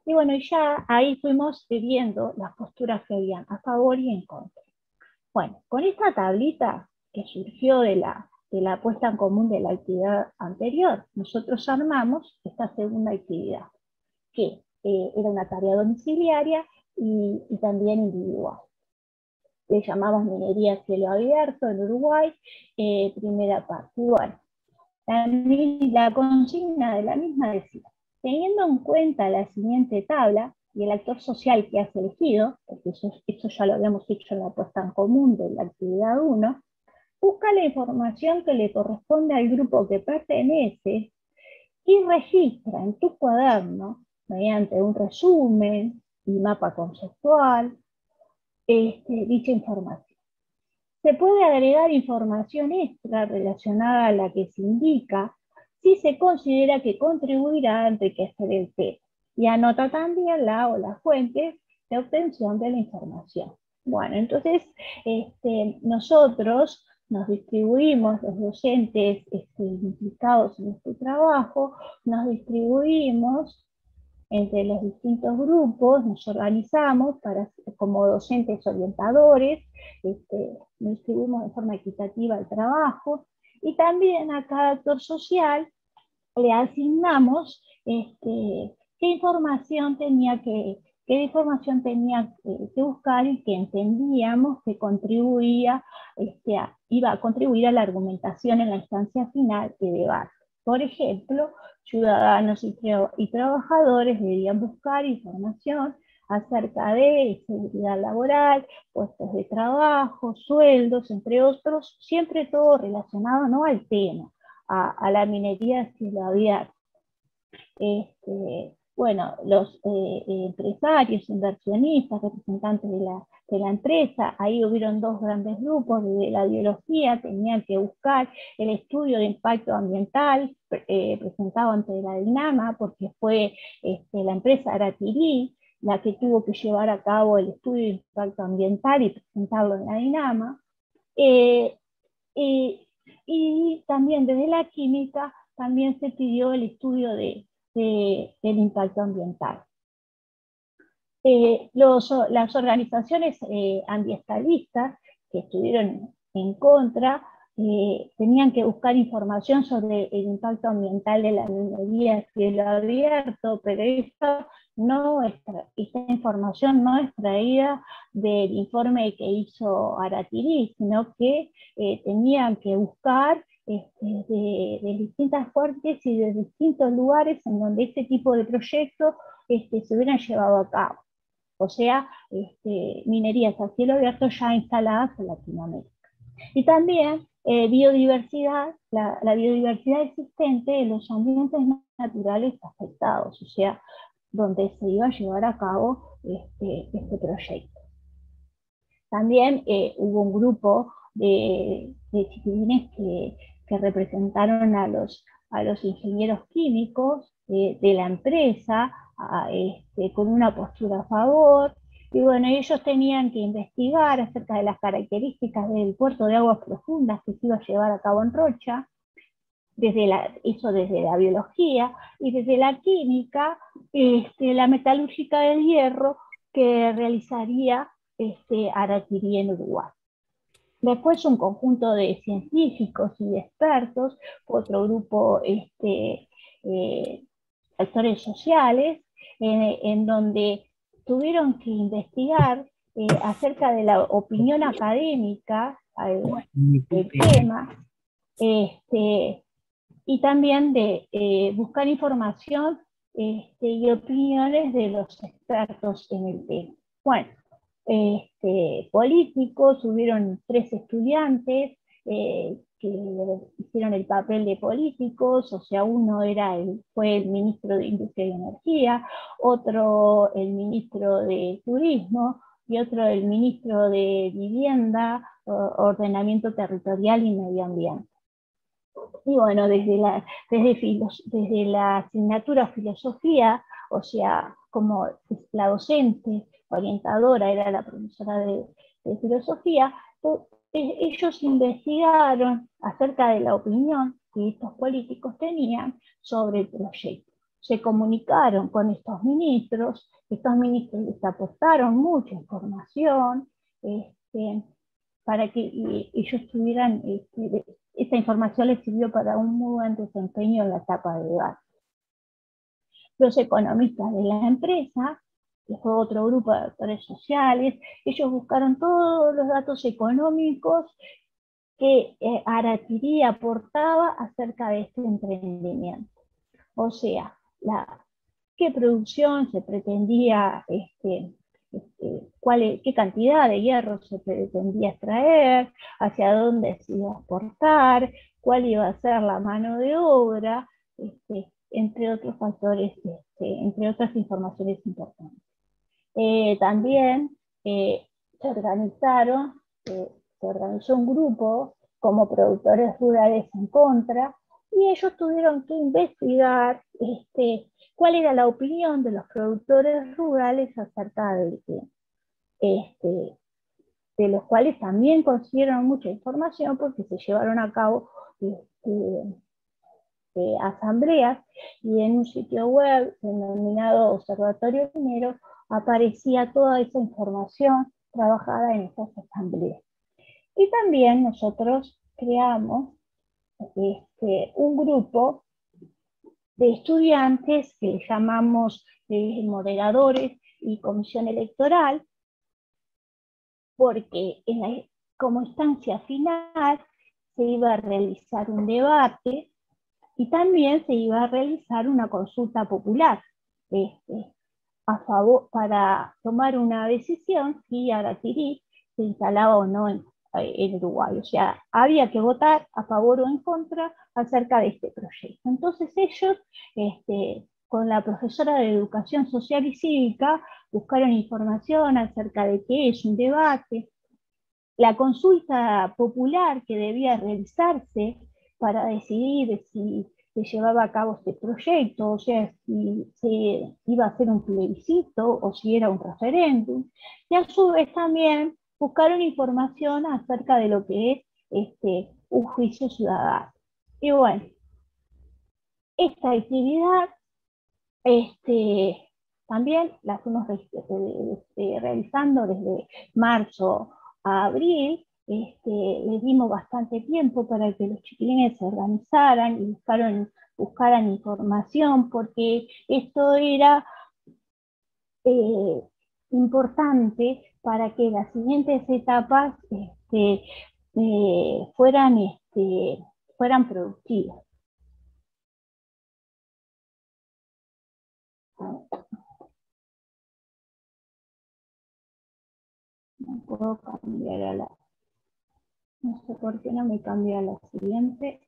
Y bueno, ya ahí fuimos viendo las posturas que habían a favor y en contra. Bueno, con esta tablita que surgió de la, de la puesta en común de la actividad anterior, nosotros armamos esta segunda actividad, que eh, era una tarea domiciliaria y, y también individual. Le llamamos minería a cielo abierto en Uruguay, eh, primera parte. Y bueno, la, la consigna de la misma decía, teniendo en cuenta la siguiente tabla y el actor social que has elegido, porque eso, eso ya lo habíamos hecho en la puesta en común de la actividad uno, busca la información que le corresponde al grupo que pertenece y registra en tu cuaderno, mediante un resumen y mapa conceptual, este, dicha información. Se puede agregar información extra relacionada a la que se indica si se considera que contribuirá a enriquecer el tema. Y anota también la o las fuentes de obtención de la información. Bueno, entonces este, nosotros nos distribuimos, los docentes este, implicados en este trabajo, nos distribuimos entre los distintos grupos, nos organizamos para, como docentes orientadores, este, nos distribuimos de forma equitativa el trabajo, y también a cada actor social le asignamos este, qué información tenía que, qué información tenía que buscar y que entendíamos que contribuía, este, a, iba a contribuir a la argumentación en la instancia final de debate. Por ejemplo, ciudadanos y, tra y trabajadores debían buscar información acerca de seguridad laboral, puestos de trabajo, sueldos, entre otros, siempre todo relacionado no al tema, a, a la minería a cielo abierto. Este, bueno, los eh, empresarios, inversionistas, representantes de la, de la empresa, ahí hubieron dos grandes grupos de la biología, tenían que buscar el estudio de impacto ambiental eh, presentado ante la DINAMA, porque fue este, la empresa Aratirí la que tuvo que llevar a cabo el estudio de impacto ambiental y presentarlo en la DINAMA. Eh, eh, y también desde la química también se pidió el estudio de De, del impacto ambiental. Eh, los, las organizaciones eh, ambientalistas que estuvieron en contra eh, tenían que buscar información sobre el impacto ambiental de la minería a cielo abierto, pero esta, no extra, esta información no es traída del informe que hizo Aratirí, sino que eh, tenían que buscar Este, de, de distintas fuentes y de distintos lugares en donde este tipo de proyectos este, se hubieran llevado a cabo. O sea, este, minerías a cielo abierto ya instaladas en Latinoamérica. Y también eh, biodiversidad, la, la biodiversidad existente en los ambientes naturales afectados, o sea, donde se iba a llevar a cabo este, este proyecto. También eh, hubo un grupo de, de chiquilines que que representaron a los, a los ingenieros químicos eh, de la empresa, a, este, con una postura a favor, y bueno, ellos tenían que investigar acerca de las características del puerto de aguas profundas que se iba a llevar a cabo en Rocha, desde la, eso desde la biología, y desde la química, este, la metalúrgica del hierro que realizaría este, Aratirí en Uruguay. Después un conjunto de científicos y de expertos, otro grupo este, eh, actores sociales, eh, en donde tuvieron que investigar eh, acerca de la opinión académica al, del tema, este, y también de eh, buscar información este, y opiniones de los expertos en el tema. Bueno, Este, políticos, hubieron tres estudiantes eh, que hicieron el papel de políticos, o sea, uno era el, fue el ministro de Industria y Energía, otro el ministro de Turismo y otro el ministro de Vivienda, Ordenamiento Territorial y Medio Ambiente. Y bueno, desde la, desde, filos, desde la asignatura Filosofía, o sea, como la docente orientadora era la profesora de, de filosofía, ellos investigaron acerca de la opinión que estos políticos tenían sobre el proyecto. se comunicaron con estos ministros, estos ministros les aportaron mucha información, este, para que ellos tuvieran, este, esta información les sirvió para un muy buen desempeño en la etapa de debate. Los economistas de la empresa, que fue otro grupo de actores sociales, ellos buscaron todos los datos económicos que eh, Aratiri aportaba acerca de este emprendimiento. O sea, la, qué producción se pretendía, este, este, cuál, qué cantidad de hierro se pretendía extraer, hacia dónde se iba a exportar, cuál iba a ser la mano de obra, este, entre otros factores, este, entre otras informaciones importantes. Eh, también eh, se organizaron, eh, se organizó un grupo como productores rurales en contra, y ellos tuvieron que investigar este, cuál era la opinión de los productores rurales acerca del tema, este, de los cuales también consiguieron mucha información porque se llevaron a cabo este, eh, asambleas, y en un sitio web denominado Observatorio Minero aparecía toda esa información trabajada en estas asambleas. Y también nosotros creamos este, un grupo de estudiantes que le llamamos eh, moderadores y comisión electoral, porque en la, como instancia final se iba a realizar un debate y también se iba a realizar una consulta popular este, a favor, para tomar una decisión si Aratiri se instalaba o no en, en Uruguay. O sea, había que votar a favor o en contra acerca de este proyecto. Entonces ellos, este, con la profesora de Educación Social y Cívica, buscaron información acerca de qué es un debate, la consulta popular que debía realizarse para decidir si se llevaba a cabo este proyecto, o sea, si se iba a hacer un plebiscito o si era un referéndum, y a su vez también buscaron información acerca de lo que es este, un juicio ciudadano. Y bueno, esta actividad este, también la fuimos este, realizando desde marzo a abril. Este, les dimos bastante tiempo para que los chiquilines se organizaran y buscaron, buscaran información, porque esto era eh, importante para que las siguientes etapas este, eh, fueran, este, fueran productivas. No puedo cambiar a la... No sé por qué no me cambia a la siguiente.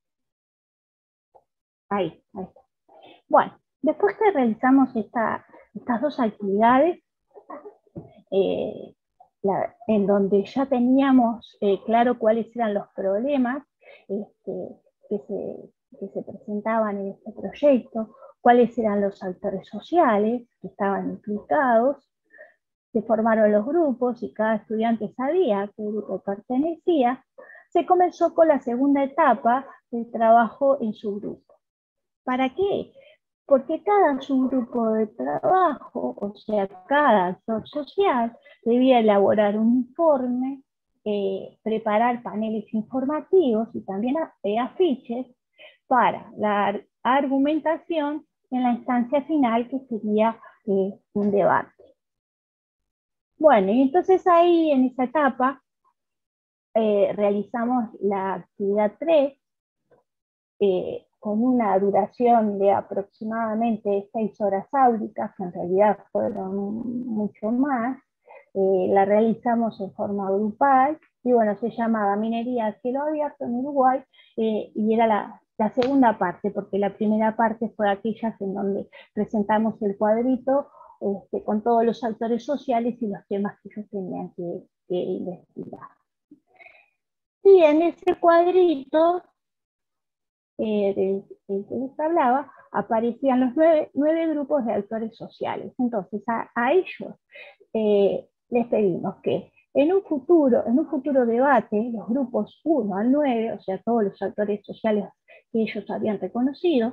Ahí, ahí está. Bueno, después que realizamos esta, estas dos actividades, eh, la, en donde ya teníamos eh, claro cuáles eran los problemas este, que, se, que se presentaban en este proyecto, cuáles eran los actores sociales que estaban implicados, se formaron los grupos y cada estudiante sabía a qué grupo pertenecía, se comenzó con la segunda etapa del trabajo en su grupo. ¿Para qué? Porque cada subgrupo de trabajo, o sea, cada actor social, debía elaborar un informe, eh, preparar paneles informativos y también afiches para la argumentación en la instancia final, que sería eh, un debate. Bueno, y entonces ahí en esa etapa eh, realizamos la actividad tres, eh, con una duración de aproximadamente seis horas áulicas, que en realidad fueron mucho más. Eh, la realizamos en forma grupal, y bueno, se llamaba Minería a Cielo Abierto en Uruguay, eh, y era la, la segunda parte, porque la primera parte fue aquella en donde presentamos el cuadrito este, con todos los actores sociales y los temas que ellos tenían que, que investigar. Y en ese cuadrito Eh, del, del que les hablaba, aparecían los nueve, nueve grupos de actores sociales. Entonces a, a ellos eh, les pedimos que en un futuro, en un futuro debate, los grupos uno al nueve, o sea, todos los actores sociales que ellos habían reconocido,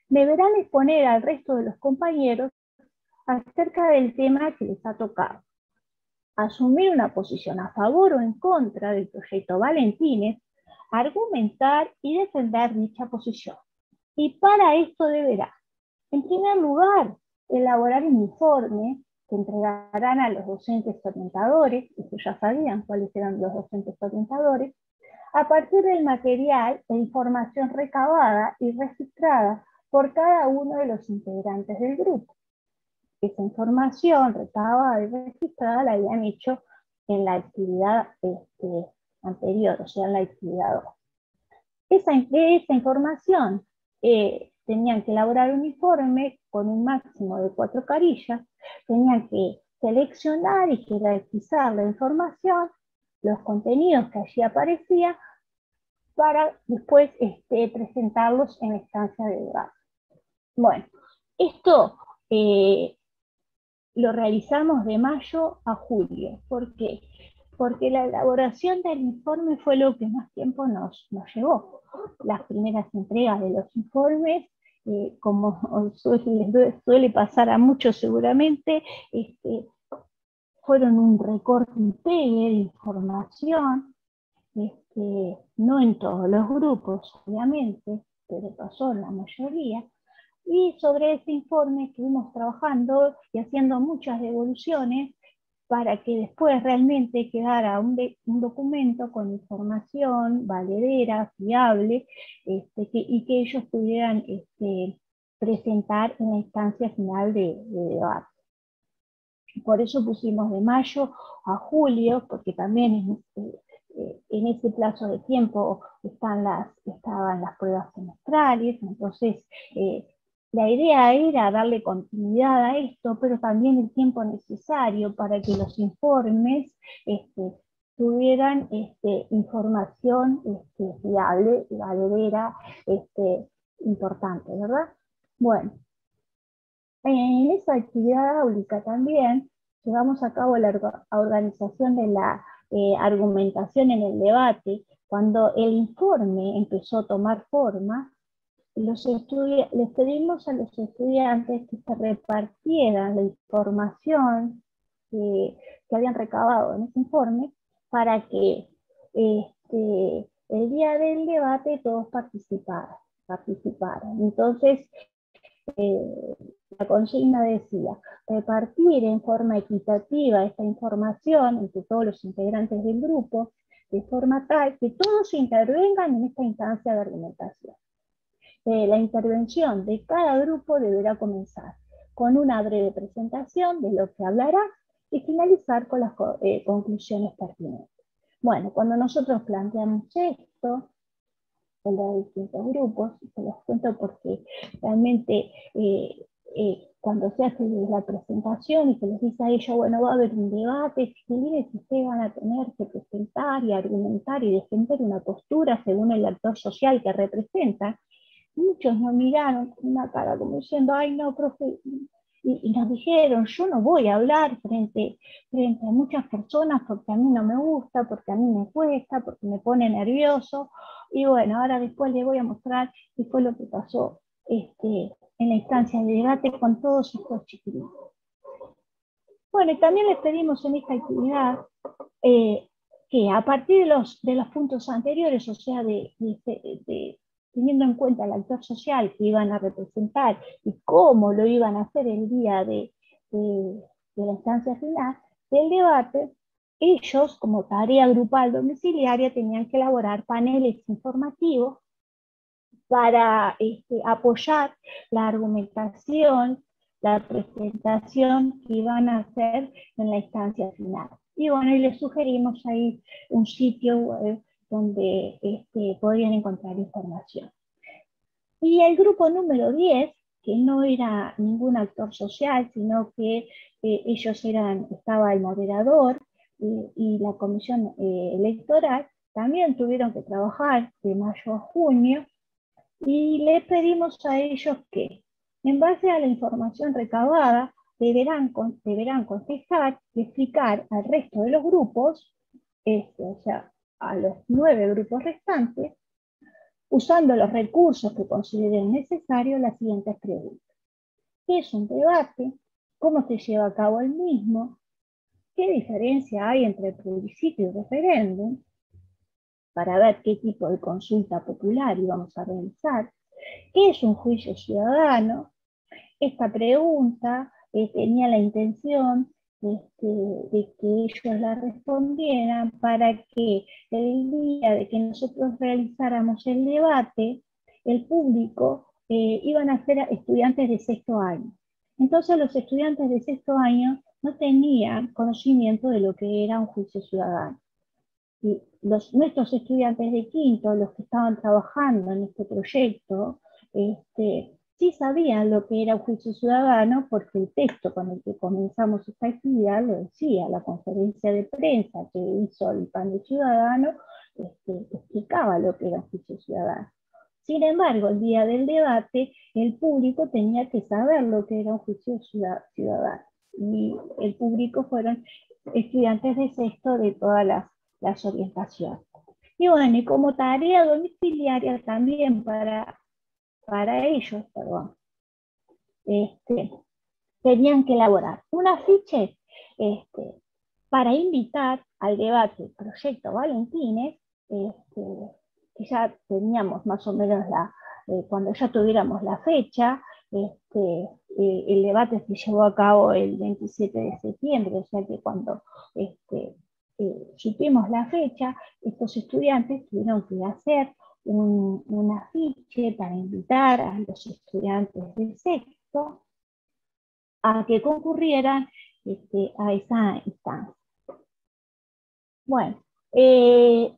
deberán exponer al resto de los compañeros acerca del tema que les ha tocado, asumir una posición a favor o en contra del proyecto Valentines, argumentar y defender dicha posición. Y para esto deberá, en primer lugar, elaborar un informe que entregarán a los docentes orientadores, y que ya sabían cuáles eran los docentes orientadores, a partir del material e información recabada y registrada por cada uno de los integrantes del grupo. Esa información recabada y registrada la habían hecho en la actividad este, anterior, o sea, en la actividad dos. Esa, esa información eh, tenían que elaborar un informe con un máximo de cuatro carillas, tenían que seleccionar y jerarquizar la información, los contenidos que allí aparecían, para después este, presentarlos en la instancia de debate. Bueno, esto eh, lo realizamos de mayo a julio. ¿Por qué? Porque la elaboración del informe fue lo que más tiempo nos, nos llevó. Las primeras entregas de los informes, eh, como suele, suele pasar a muchos seguramente, este, fueron un recorte y pegue de información, este, no en todos los grupos, obviamente, pero pasó en la mayoría. Y sobre ese informe estuvimos trabajando y haciendo muchas devoluciones para que después realmente quedara un, de, un documento con información valedera, fiable, este, que, y que ellos pudieran este, presentar en la instancia final de, de debate. Por eso pusimos de mayo a julio, porque también en, en ese plazo de tiempo están las, estaban las pruebas semestrales, entonces eh, la idea era darle continuidad a esto, pero también el tiempo necesario para que los informes este, tuvieran este, información este, fiable, valedera, este, importante, ¿verdad? Bueno, en esa actividad áulica también llevamos a cabo la organización de la eh, argumentación en el debate. Cuando el informe empezó a tomar forma, los les pedimos a los estudiantes que se repartieran la información que, que habían recabado en ese informe para que este, el día del debate todos participaran. participaran. Entonces, eh, la consigna decía, repartir en forma equitativa esta información entre todos los integrantes del grupo, de forma tal que todos intervengan en esta instancia de argumentación. Eh, la intervención de cada grupo deberá comenzar con una breve presentación de lo que hablará y finalizar con las eh, conclusiones pertinentes. Bueno, cuando nosotros planteamos esto en los distintos grupos, se los cuento porque realmente eh, eh, cuando se hace la presentación y se les dice a ellos, bueno, va a haber un debate, si ustedes van a tener que presentar y argumentar y defender una postura según el actor social que representan, muchos nos miraron con una cara como diciendo, ay no, profe, y, y nos dijeron, yo no voy a hablar frente, frente a muchas personas porque a mí no me gusta, porque a mí me cuesta, porque me pone nervioso, y bueno, ahora después les voy a mostrar qué fue lo que pasó este, en la instancia de debate con todos estos chiquilitos. Bueno, y también les pedimos en esta actividad eh, que a partir de los, de los puntos anteriores, o sea, de, de, de, de teniendo en cuenta el actor social que iban a representar y cómo lo iban a hacer el día de, de, de la instancia final del debate, ellos, como tarea grupal domiciliaria, tenían que elaborar paneles informativos para este, apoyar la argumentación, la presentación que iban a hacer en la instancia final. Y bueno, y les sugerimos ahí un sitio web donde este, podrían encontrar información. Y el grupo número diez, que no era ningún actor social, sino que eh, ellos eran, estaba el moderador eh, y la comisión eh, electoral, también tuvieron que trabajar de mayo a junio, y les pedimos a ellos que, en base a la información recabada, deberán, deberán contestar y explicar al resto de los grupos, este, o sea, a los nueve grupos restantes, usando los recursos que consideren necesarios, las siguientes preguntas. ¿Qué es un debate? ¿Cómo se lleva a cabo el mismo? ¿Qué diferencia hay entre plebiscito y referéndum? Para ver qué tipo de consulta popular íbamos a realizar. ¿Qué es un juicio ciudadano? Esta pregunta eh, tenía la intención este, de que ellos la respondieran para que el día de que nosotros realizáramos el debate, el público eh, iban a ser estudiantes de sexto año. Entonces los estudiantes de sexto año no tenían conocimiento de lo que era un juicio ciudadano. Y los, nuestros estudiantes de quinto, los que estaban trabajando en este proyecto, este, sí sabían lo que era un juicio ciudadano, porque el texto con el que comenzamos esta actividad lo decía. La conferencia de prensa que hizo el panel ciudadano este, explicaba lo que era un juicio ciudadano. Sin embargo, el día del debate, el público tenía que saber lo que era un juicio ciudadano. Y el público fueron estudiantes de sexto de todas las, las orientaciones. Y bueno, y como tarea domiciliaria también para, para ellos, perdón, este, tenían que elaborar un afiche este, para invitar al debate Proyecto Valentines, este, que ya teníamos más o menos la, eh, cuando ya tuviéramos la fecha. Este, eh, el debate se llevó a cabo el veintisiete de septiembre, o sea que cuando este, eh, supimos la fecha, estos estudiantes tuvieron que hacer un, un afiche para invitar a los estudiantes de sexto a que concurrieran este, a esa instancia. Bueno, eh,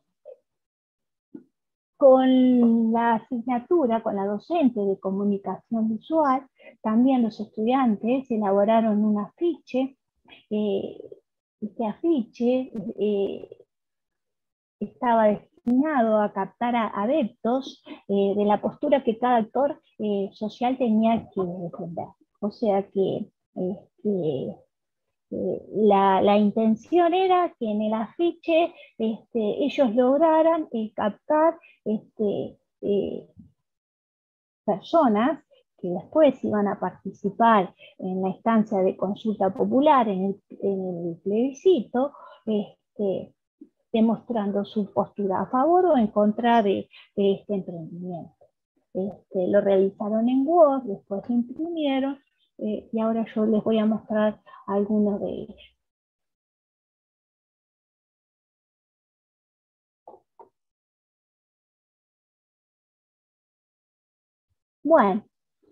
con la asignatura, con la docente de comunicación visual, también los estudiantes elaboraron un afiche. Eh, este afiche eh, estaba destinado a captar a adeptos eh, de la postura que cada actor eh, social tenía que defender. O sea que este, eh, la, la intención era que en el afiche este, ellos lograran eh, captar este, eh, personas que después iban a participar en la instancia de consulta popular, en el, en el plebiscito, este, demostrando su postura a favor o en contra de, de este emprendimiento. Este, lo realizaron en Word, después lo imprimieron, eh, y ahora yo les voy a mostrar algunos de ellos. Bueno,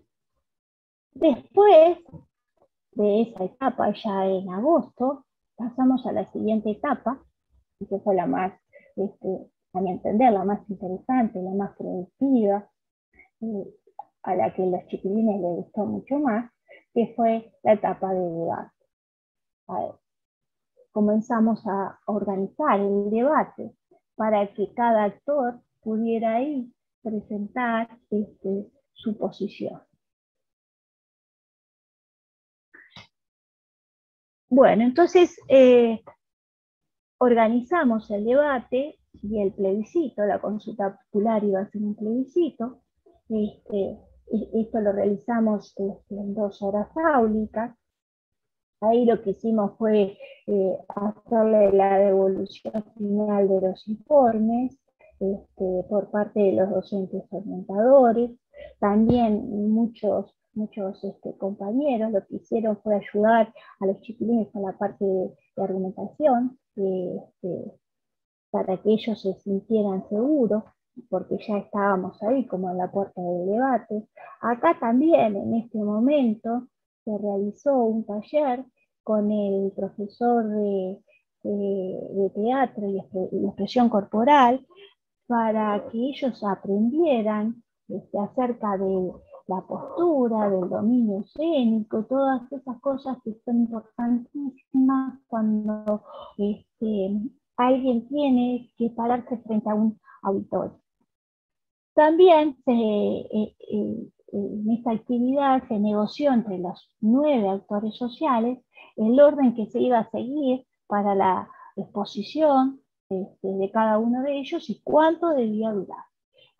después de esa etapa, ya en agosto, pasamos a la siguiente etapa, que fue la más, este, a mi entender, la más interesante, la más productiva, eh, a la que los chiquilines les gustó mucho más, que fue la etapa de debate. A ver, comenzamos a organizar el debate para que cada actor pudiera ahí presentar este, su posición. Bueno, entonces eh, organizamos el debate y el plebiscito. La consulta popular iba a ser un plebiscito. Este, esto lo realizamos este, en dos horas áulicas. Ahí lo que hicimos fue eh, hacerle la devolución final de los informes este, por parte de los docentes orientadores. También muchos, muchos este, compañeros lo que hicieron fue ayudar a los chiquilines a la parte de, de argumentación, este, para que ellos se sintieran seguros, porque ya estábamos ahí como en la puerta del debate. Acá también, en este momento, se realizó un taller con el profesor de, de, de teatro y expresión corporal para que ellos aprendieran este, acerca de la postura, del dominio escénico, todas esas cosas que son importantísimas cuando este, alguien tiene que pararse frente a un auditorio. También se, eh, eh, en esta actividad se negoció entre los nueve actores sociales el orden que se iba a seguir para la exposición este, de cada uno de ellos y cuánto debía durar.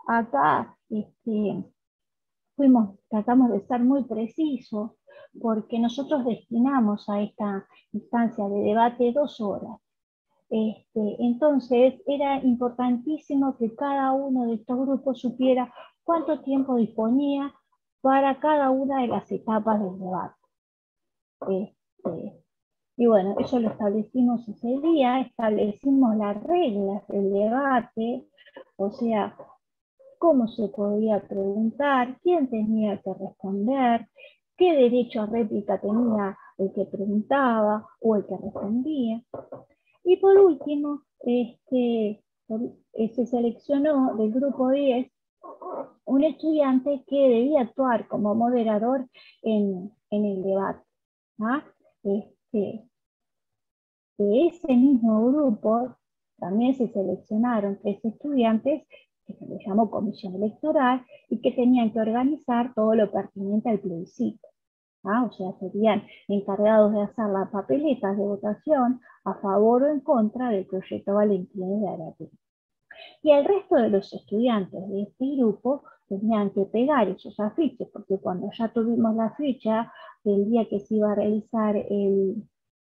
acá este, fuimos, tratamos de ser muy precisos, porque nosotros destinamos a esta instancia de debate dos horas. Este, entonces era importantísimo que cada uno de estos grupos supiera cuánto tiempo disponía para cada una de las etapas del debate. Este, y bueno, eso lo establecimos ese día, establecimos las reglas del debate, o sea, cómo se podía preguntar, quién tenía que responder, qué derecho a réplica tenía el que preguntaba o el que respondía. Y por último, este, se seleccionó del grupo diez un estudiante que debía actuar como moderador en, en el debate. ¿Ah? Este, de ese mismo grupo también se seleccionaron tres estudiantes que se les llamó comisión electoral y que tenían que organizar todo lo pertinente al plebiscito. ¿Ah? O sea, serían encargados de hacer las papeletas de votación a favor o en contra del proyecto Valentín de Araquiri. Y el resto de los estudiantes de este grupo tenían que pegar esos afiches, porque cuando ya tuvimos la fecha del día que se iba a realizar el,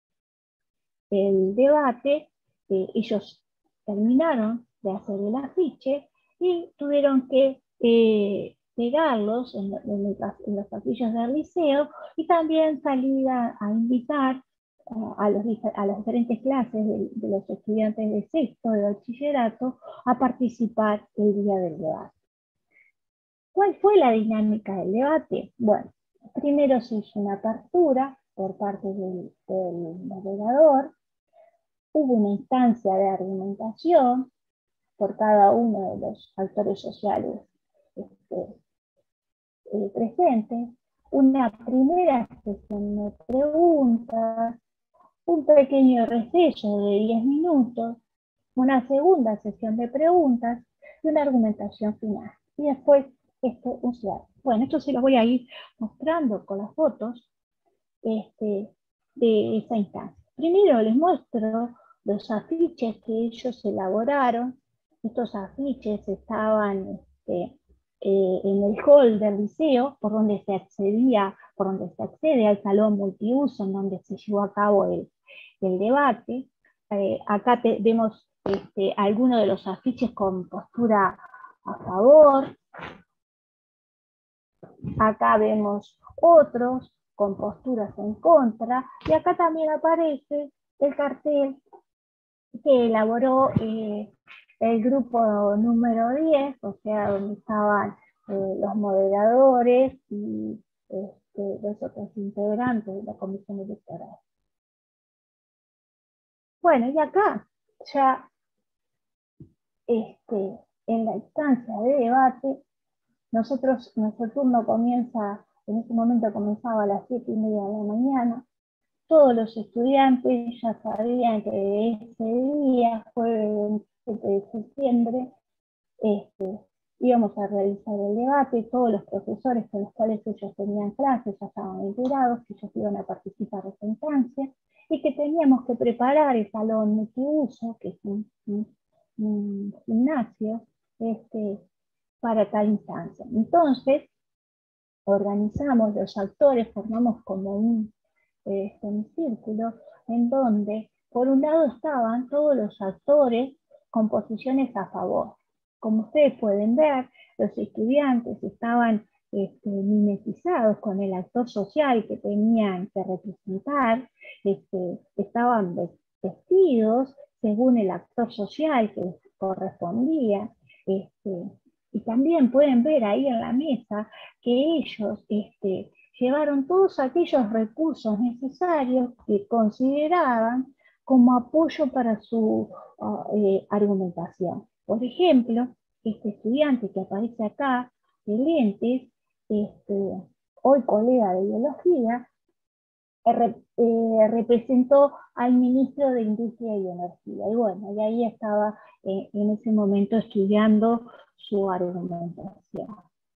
el debate, eh, ellos terminaron de hacer el afiche y tuvieron que eh, pegarlos en, en, el, en los pasillos del liceo y también salir a, a invitar uh, a, los, a las diferentes clases de, de los estudiantes de sexto de bachillerato a participar el día del debate. ¿Cuál fue la dinámica del debate? Bueno, primero se hizo una apertura por parte del, del moderador, hubo una instancia de argumentación por cada uno de los actores sociales este, eh, presentes, una primera sesión de preguntas, un pequeño receso de diez minutos, una segunda sesión de preguntas y una argumentación final. Y después este, un cierre. Bueno, esto se lo voy a ir mostrando con las fotos este, de esa instancia. Primero les muestro los afiches que ellos elaboraron. Estos afiches estaban este, eh, en el hall del liceo, por donde se accedía, por donde se accede al salón multiuso, en donde se llevó a cabo el, el debate. Eh, acá te, vemos este, algunos de los afiches con postura a favor. Acá vemos otros con posturas en contra, y acá también aparece el cartel que elaboró eh, el grupo número diez, o sea, donde estaban eh, los moderadores y este, los otros integrantes de la comisión electoral. Bueno, y acá ya este, en la instancia de debate, nosotros, nuestro turno comienza, en ese momento comenzaba a las siete y media de la mañana. Todos los estudiantes ya sabían que ese día, jueves veintisiete de septiembre, este, íbamos a realizar el debate. Todos los profesores con los cuales ellos tenían clases ya estaban enterados que ellos iban a participar de esta instancia y que teníamos que preparar el salón multiuso, que es un, un, un gimnasio, este, para tal instancia. Entonces, organizamos los actores, formamos como un, eh, un círculo en donde, por un lado, estaban todos los actores con posiciones a favor. Como ustedes pueden ver, los estudiantes estaban este, mimetizados con el actor social que tenían que representar, este, estaban vestidos según el actor social que les correspondía, este, y también pueden ver ahí en la mesa que ellos este, llevaron todos aquellos recursos necesarios que consideraban como apoyo para su uh, eh, argumentación. Por ejemplo, este estudiante que aparece acá, de lentes, este, hoy colega de biología, eh, eh, representó al ministro de Industria y Energía. Y bueno, y ahí estaba eh, en ese momento estudiando su argumentación.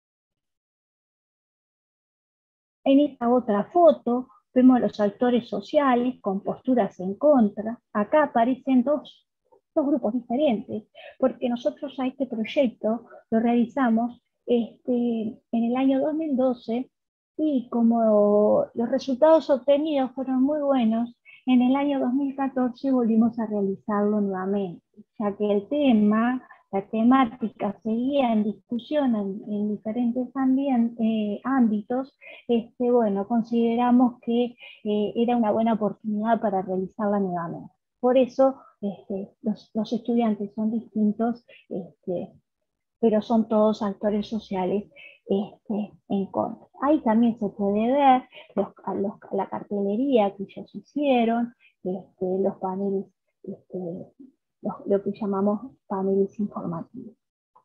En esta otra foto vemos los actores sociales con posturas en contra. Acá aparecen dos dos grupos diferentes, porque nosotros a este proyecto lo realizamos este, en el año dos mil doce y como los resultados obtenidos fueron muy buenos, en el año dos mil catorce volvimos a realizarlo nuevamente, ya que el tema, la temática seguía en discusión en, en diferentes ambient, eh, ámbitos. Este, bueno, consideramos que eh, era una buena oportunidad para realizarla nuevamente. Por eso este, los, los estudiantes son distintos, este, pero son todos actores sociales este, en contra. Ahí también se puede ver los, los, la cartelería que ellos hicieron, este, los paneles, este, los, lo que llamamos paneles informativos.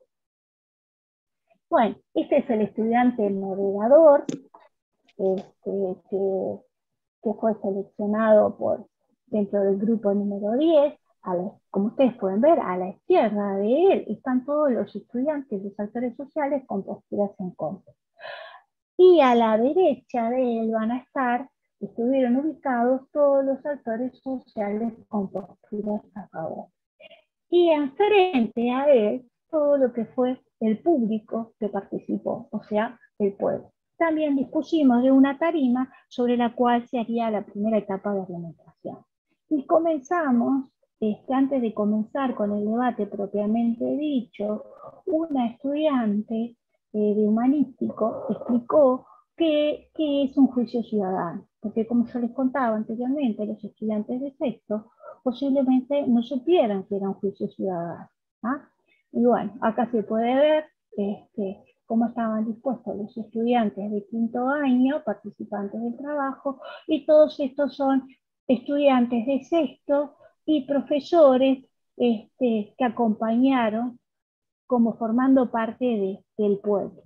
Bueno, este es el estudiante moderador este, que, que fue seleccionado por, dentro del grupo número diez. A la, como ustedes pueden ver, a la izquierda de él están todos los estudiantes, los actores sociales con posturas en contra. Y a la derecha de él van a estar, estuvieron ubicados todos los actores sociales con posturas a favor. Y enfrente a él, todo lo que fue el público que participó, o sea, el pueblo. También dispusimos de una tarima sobre la cual se haría la primera etapa de argumentación. Y comenzamos, este, antes de comenzar con el debate propiamente dicho, una estudiante eh, de humanístico explicó qué, qué es un juicio ciudadano. Porque como yo les contaba anteriormente, los estudiantes de sexto posiblemente no supieran que era un juicio ciudadano. ¿Ah? Y bueno, acá se puede ver este, cómo estaban dispuestos los estudiantes de quinto año, participantes del trabajo, y todos estos son estudiantes de sexto y profesores este, que acompañaron como formando parte de, del pueblo.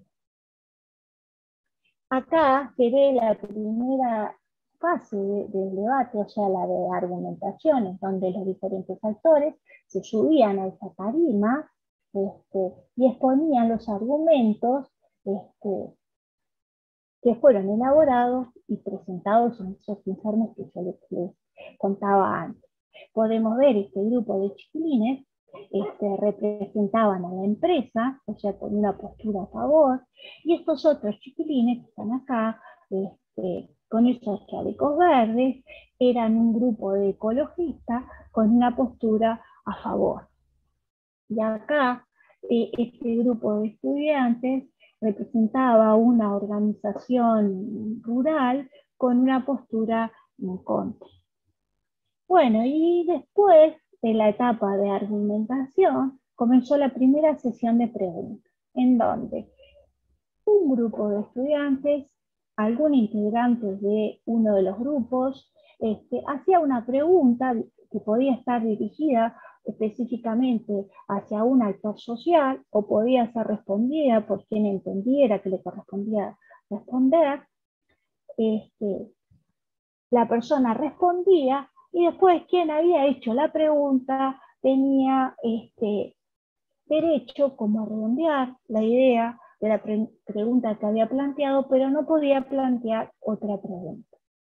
Acá se ve la primera fase de, del debate, o sea, la de argumentaciones, donde los diferentes actores se subían a esa tarima este, y exponían los argumentos este, que fueron elaborados y presentados en esos informes que yo les, les contaba antes. Podemos ver este grupo de chiquilines este, representaban a la empresa, o sea, con una postura a favor, y estos otros chiquilines que están acá, este, con esos chalecos verdes, eran un grupo de ecologistas con una postura a favor. Y acá, eh, este grupo de estudiantes representaba una organización rural con una postura en contra. Bueno, y después de la etapa de argumentación, comenzó la primera sesión de preguntas, en donde un grupo de estudiantes, algún integrante de uno de los grupos, este, hacía una pregunta que podía estar dirigida específicamente hacia un actor social o podía ser respondida por quien entendiera que le correspondía responder. Este, la persona respondía y después quien había hecho la pregunta tenía este, derecho como a redondear la idea de la pre pregunta que había planteado, pero no podía plantear otra pregunta.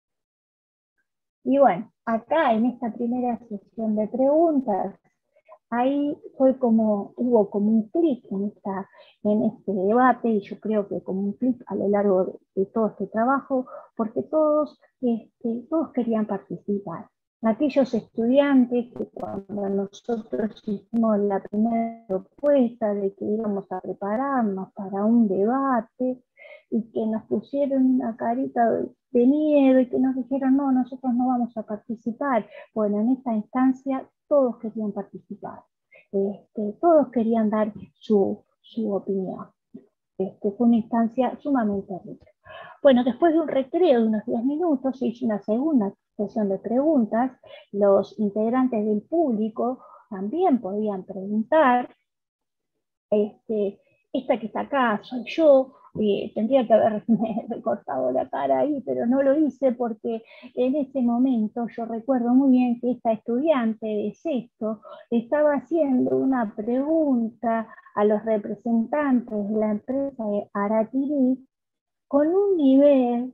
Y bueno, acá en esta primera sesión de preguntas, ahí fue como, hubo como un clic en, esta, en este debate, y yo creo que como un clic a lo largo de, de todo este trabajo, porque todos, este, todos querían participar. Aquellos estudiantes que cuando nosotros hicimos la primera propuesta de que íbamos a prepararnos para un debate, y que nos pusieron una carita de, de miedo y que nos dijeron, no, nosotros no vamos a participar. Bueno, en esta instancia todos querían participar, este, todos querían dar su, su opinión. Este, fue una instancia sumamente rica. Bueno, después de un recreo de unos diez minutos se hizo una segunda sesión de preguntas. Los integrantes del público también podían preguntar. Este, esta que está acá soy yo, eh, tendría que haberme recortado la cara ahí, pero no lo hice porque en ese momento yo recuerdo muy bien que esta estudiante de sexto estaba haciendo una pregunta a los representantes de la empresa de Aratirí con un nivel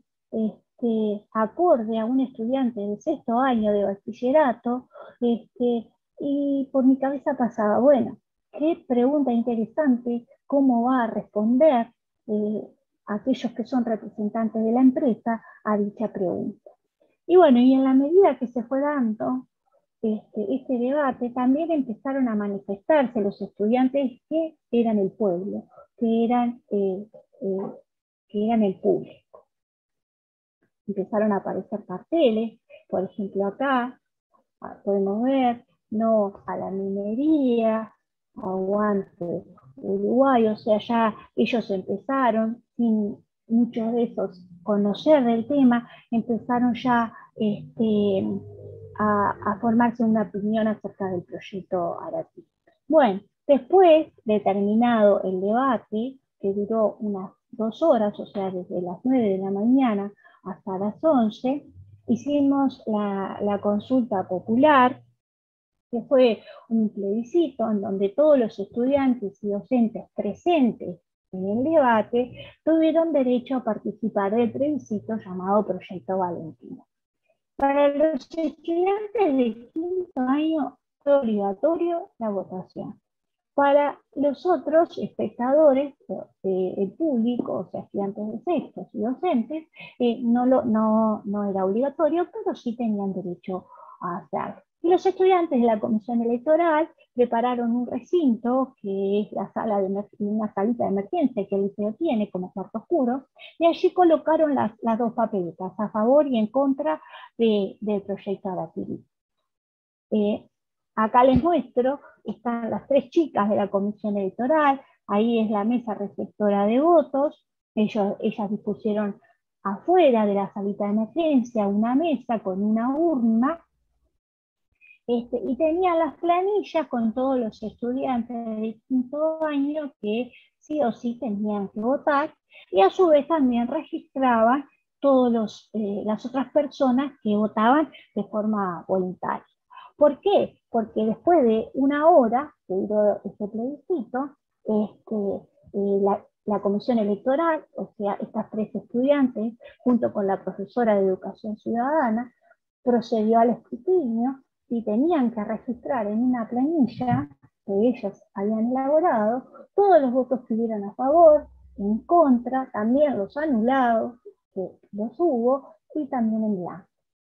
este, acorde a un estudiante de sexto año de bachillerato, este, y por mi cabeza pasaba, bueno, qué pregunta interesante, cómo va a responder eh, aquellos que son representantes de la empresa a dicha pregunta. Y bueno, y en la medida que se fue dando este, este debate, también empezaron a manifestarse los estudiantes que eran el pueblo, que eran, eh, eh, que eran el público. Empezaron a aparecer carteles, por ejemplo acá, podemos ver, no a la minería, aguante Uruguay, o sea, ya ellos empezaron, sin muchos de esos conocer del tema, empezaron ya este, a, a formarse una opinión acerca del proyecto Aratí. Bueno, después de terminado el debate, que duró unas dos horas, o sea, desde las nueve de la mañana hasta las once, hicimos la, la consulta popular, que fue un plebiscito en donde todos los estudiantes y docentes presentes en el debate tuvieron derecho a participar del plebiscito llamado Proyecto Valentino. Para los estudiantes de quinto año fue obligatorio la votación. Para los otros espectadores, eh, el público, o sea, estudiantes de sextos y docentes, eh, no, lo, no, no era obligatorio, pero sí tenían derecho a hacerlo. Y los estudiantes de la Comisión Electoral prepararon un recinto, que es la sala de una salita de emergencia que el liceo tiene como cuarto oscuro, y allí colocaron las, las dos papeletas, a favor y en contra de, del proyecto Aratí. Eh, acá les muestro, están las tres chicas de la Comisión Electoral, ahí es la mesa receptora de votos, ellos, ellas dispusieron afuera de la salita de emergencia una mesa con una urna, este, y tenían las planillas con todos los estudiantes de quinto año que sí o sí tenían que votar, y a su vez también registraban todas eh, las otras personas que votaban de forma voluntaria. ¿Por qué? Porque después de una hora que duró este plebiscito, este, eh, la, la Comisión Electoral, o sea, estas tres estudiantes, junto con la profesora de Educación Ciudadana, procedió al escrutinio y tenían que registrar en una planilla que ellos habían elaborado todos los votos que hubieran a favor, en contra, también los anulados, que los hubo, y también en blanco.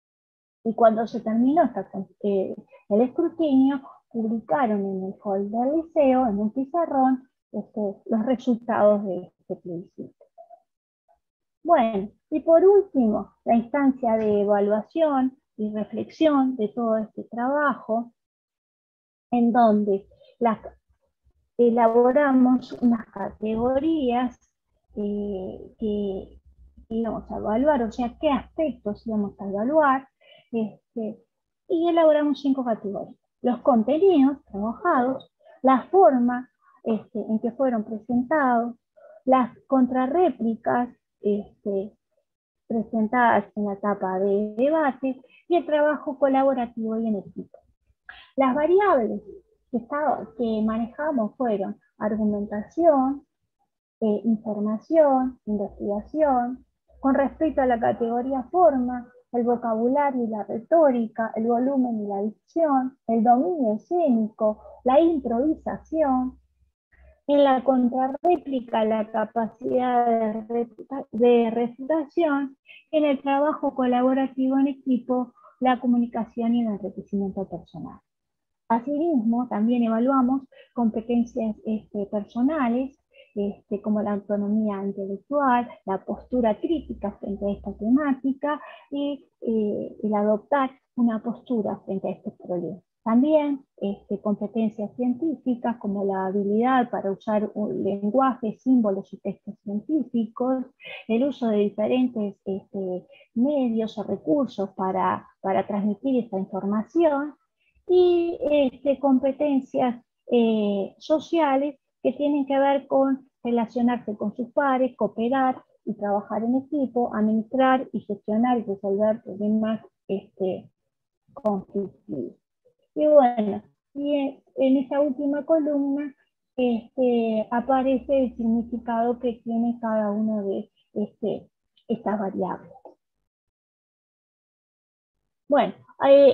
Y cuando se terminó esta, eh, el escrutinio, publicaron en el hall del liceo, en un pizarrón, este, los resultados de este plebiscito. Bueno, y por último, la instancia de evaluación y reflexión de todo este trabajo, en donde las, elaboramos unas categorías eh, que íbamos a evaluar, o sea, qué aspectos íbamos a evaluar, este, y elaboramos cinco categorías. Los contenidos trabajados, la forma este, en que fueron presentados, las contrarréplicas este, presentadas en la etapa de debate y el trabajo colaborativo y en equipo. Las variables que, estaba, que manejamos fueron argumentación, eh, información, investigación. Con respecto a la categoría forma, el vocabulario y la retórica, el volumen y la dicción, el dominio escénico, la improvisación. En la contrarréplica, la capacidad de, de refutación. En el trabajo colaborativo en equipo, la comunicación y el enriquecimiento personal. Asimismo, también evaluamos competencias este, personales, este, como la autonomía intelectual, la postura crítica frente a esta temática y eh, el adoptar una postura frente a estos problemas. También este, competencias científicas como la habilidad para usar un lenguaje, símbolos y textos científicos, el uso de diferentes este, medios o recursos para, para transmitir esta información, y este, competencias eh, sociales que tienen que ver con relacionarse con sus pares, cooperar y trabajar en equipo, administrar y gestionar y resolver problemas este, conflictivos. Y bueno, y en esa última columna este, aparece el significado que tiene cada una de este, estas variables. Bueno, eh,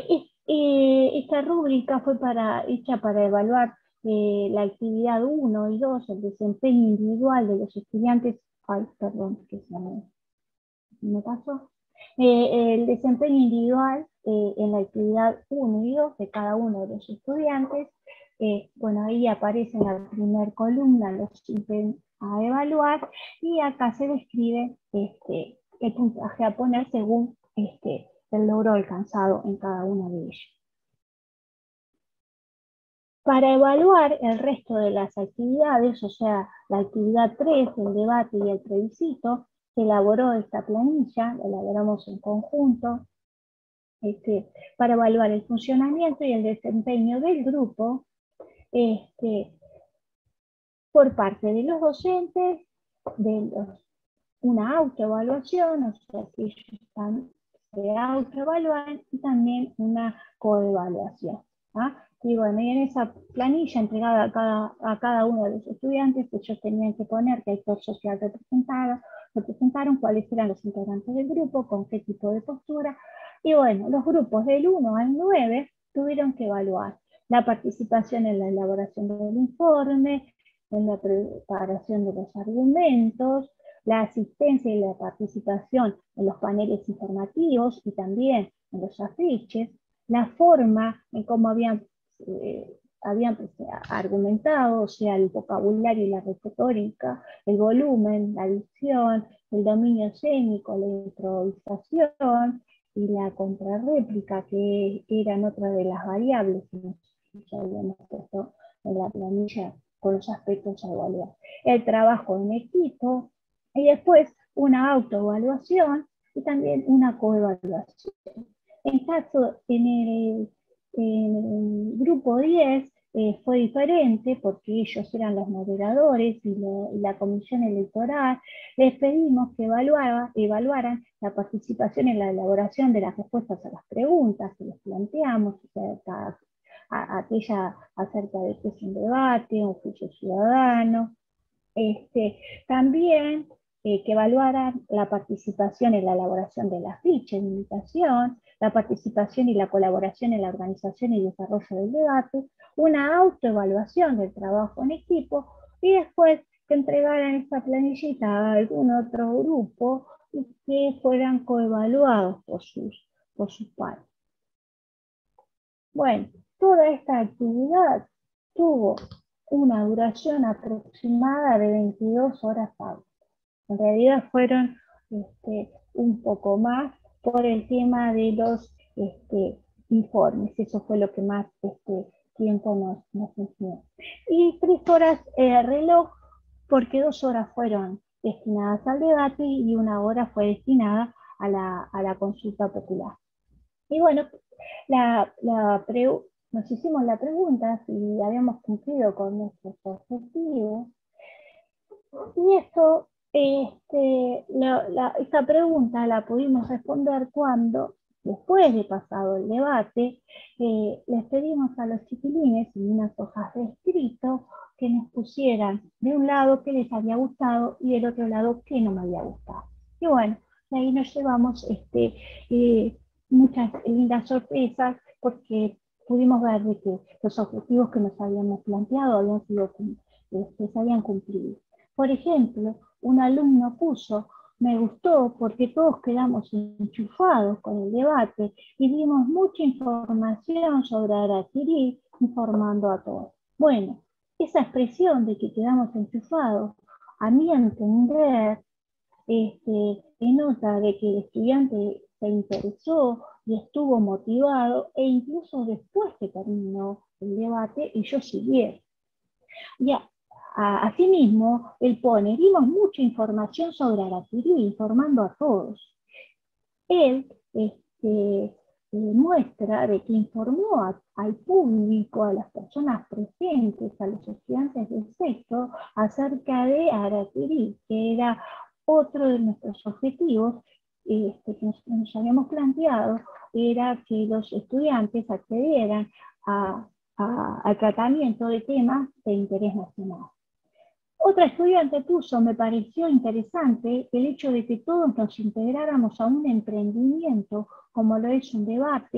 Eh, esta rúbrica fue para, hecha para evaluar eh, la actividad uno y dos, el desempeño individual de los estudiantes. Ay, perdón, que se me, me pasó. Eh, el desempeño individual eh, en la actividad uno y dos de cada uno de los estudiantes. Eh, bueno, ahí aparece en la primera columna los ítems a evaluar, y acá se describe este, el puntaje a poner según este, el logro alcanzado en cada uno de ellos. Para evaluar el resto de las actividades, o sea, la actividad tres, el debate y el plebiscito, se elaboró esta planilla, la elaboramos en conjunto, este, para evaluar el funcionamiento y el desempeño del grupo, este, por parte de los docentes, de los, una autoevaluación, o sea, que ellos están, se autoevalúan, y también una coevaluación. ¿Ah? Y bueno, y en esa planilla entregada a cada, a cada uno de los estudiantes, ellos tenían que poner qué actor social representado, representaron, cuáles eran los integrantes del grupo, con qué tipo de postura. Y bueno, los grupos del uno al nueve tuvieron que evaluar la participación en la elaboración del informe, en la preparación de los argumentos, la asistencia y la participación en los paneles informativos y también en los afiches, la forma en cómo habían, eh, habían pues, argumentado, o sea, el vocabulario y la retórica, el volumen, la dicción, el dominio escénico, la improvisación y la contrarréplica, que eran otra de las variables que ya habíamos puesto en la planilla con los aspectos a evaluar. El trabajo en equipo, y después una autoevaluación y también una coevaluación. En caso, en el, en el grupo diez eh, fue diferente porque ellos eran los moderadores y, lo, y la comisión electoral. Les pedimos que evaluara, evaluaran la participación en la elaboración de las respuestas a las preguntas que les planteamos, o sea, a, a aquella acerca de qué es un debate, un juicio ciudadano. Este, también eh, que evaluaran la participación en la elaboración de la ficha de invitación, la participación y la colaboración en la organización y desarrollo del debate, una autoevaluación del trabajo en equipo, y después que entregaran esta planillita a algún otro grupo y que fueran coevaluados por sus, por sus pares. Bueno, toda esta actividad tuvo una duración aproximada de veintidós horas hábiles. En realidad fueron este, un poco más por el tema de los este, informes. Eso fue lo que más este, tiempo nos, nos enseñó. Y tres horas eh, reloj, porque dos horas fueron destinadas al debate y una hora fue destinada a la, a la consulta popular. Y bueno, la, la pre, nos hicimos la pregunta si habíamos cumplido con nuestros objetivos. Y esto, este, la, la, esta pregunta la pudimos responder cuando, después de pasado el debate, eh, les pedimos a los chiquilines en unas hojas de escrito que nos pusieran de un lado qué les había gustado y del otro lado qué no me había gustado. Y bueno, de ahí nos llevamos este, eh, muchas lindas sorpresas porque pudimos ver de que los objetivos que nos habíamos planteado habían sido, este, se habían cumplido. Por ejemplo, un alumno puso, me gustó porque todos quedamos enchufados con el debate y dimos mucha información sobre Araquirí, informando a todos. Bueno, esa expresión de que quedamos enchufados, a mi entender, este, denota de que el estudiante se interesó y estuvo motivado, e incluso después que terminó el debate, ellos siguieron. Ya. Asimismo, él pone, dimos mucha información sobre Araquirí, informando a todos. Él este, eh, muestra de que informó a, al público, a las personas presentes, a los estudiantes del sexto, acerca de Araquirí, que era otro de nuestros objetivos este, que nos, nos habíamos planteado, era que los estudiantes accedieran a, a, al tratamiento de temas de interés nacional. Otra estudiante puso, me pareció interesante el hecho de que todos nos integráramos a un emprendimiento, como lo es un debate,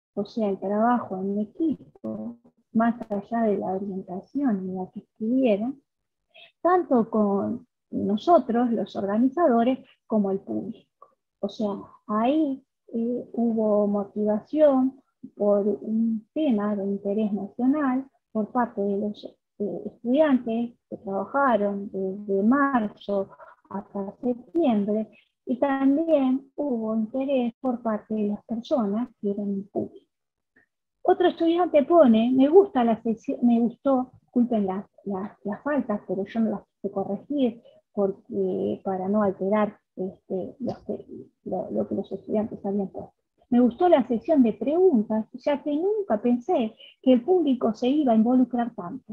o sea, el trabajo en equipo, más allá de la orientación en la que estuvieran, tanto con nosotros, los organizadores, como el público. O sea, ahí eh, hubo motivación por un tema de interés nacional por parte de los eh, estudiantes que trabajaron desde marzo hasta septiembre, y también hubo interés por parte de las personas que eran el público. Otro estudiante pone, me gusta la sesión, me gustó, disculpen las, las, las faltas, pero yo no las quise corregir porque, para no alterar este, los que, lo, lo que los estudiantes habían puesto. Me gustó la sesión de preguntas, ya que nunca pensé que el público se iba a involucrar tanto.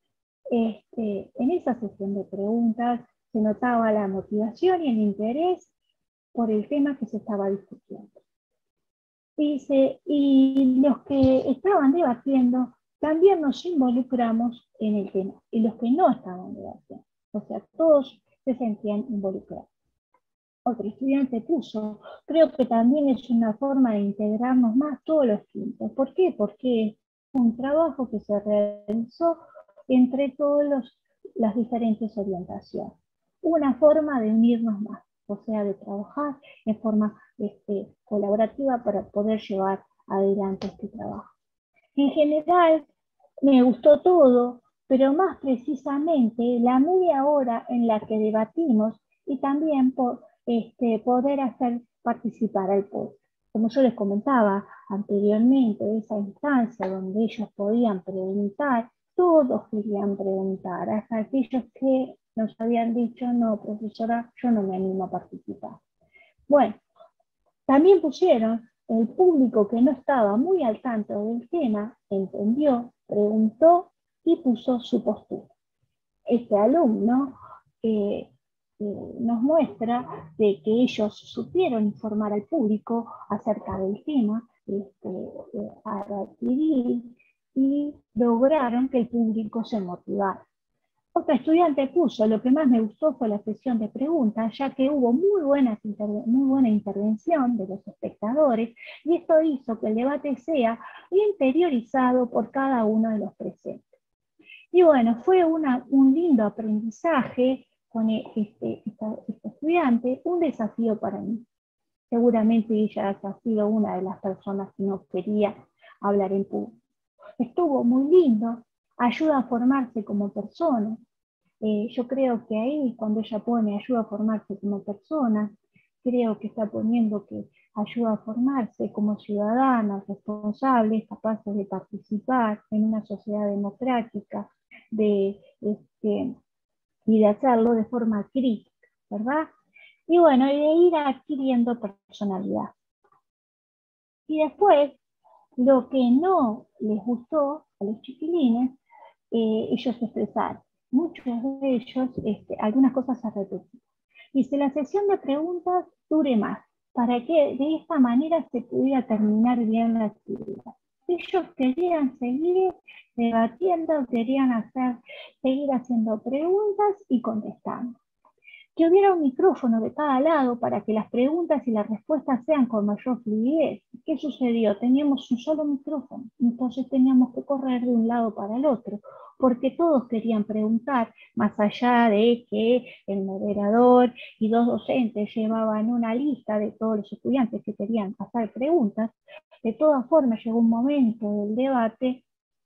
Este, en esa sesión de preguntas se notaba la motivación y el interés por el tema que se estaba discutiendo. Dice, y los que estaban debatiendo también nos involucramos en el tema, y los que no estaban debatiendo, o sea, todos se sentían involucrados. Otro estudiante puso, creo que también es una forma de integrarnos más todos los tiempos. ¿Por qué? Porque es un trabajo que se realizó entre todas las diferentes orientaciones. Una forma de unirnos más, o sea, de trabajar en forma este, colaborativa para poder llevar adelante este trabajo. En general, me gustó todo, pero más precisamente la media hora en la que debatimos y también por, este, poder hacer participar al pueblo. Como yo les comentaba anteriormente, esa instancia donde ellos podían preguntar, todos querían preguntar, hasta aquellos que nos habían dicho, no, profesora, yo no me animo a participar. Bueno, también pusieron, el público que no estaba muy al tanto del tema, entendió, preguntó y puso su postura. Este alumno eh, eh, nos muestra de que ellos supieron informar al público acerca del tema, este, eh, a adquirir, y lograron que el público se motivara. Otra estudiante puso, lo que más me gustó fue la sesión de preguntas, ya que hubo muy, buenas muy buena intervención de los espectadores, y esto hizo que el debate sea interiorizado por cada uno de los presentes. Y bueno, fue una, un lindo aprendizaje con este, esta, este estudiante, un desafío para mí. Seguramente ella ha sido una de las personas que no quería hablar en público. Estuvo muy lindo, ayuda a formarse como persona. Eh, yo creo que ahí, cuando ella pone ayuda a formarse como persona, creo que está poniendo que ayuda a formarse como ciudadanas responsables, capaces de participar en una sociedad democrática, de, este, y de hacerlo de forma crítica, ¿verdad? Y bueno, y de ir adquiriendo personalidad. Y después, lo que no les gustó a los chiquilines, eh, ellos expresaron. Muchos de ellos, este, algunas cosas se repetieron. Dice, la sesión de preguntas dure más, para que de esta manera se pudiera terminar bien la actividad. Ellos querían seguir debatiendo, querían hacer, seguir haciendo preguntas y contestando. Que hubiera un micrófono de cada lado para que las preguntas y las respuestas sean con mayor fluidez. ¿Qué sucedió? Teníamos un solo micrófono, entonces teníamos que correr de un lado para el otro, porque todos querían preguntar, más allá de que el moderador y dos docentes llevaban una lista de todos los estudiantes que querían hacer preguntas. De todas formas, llegó un momento del debate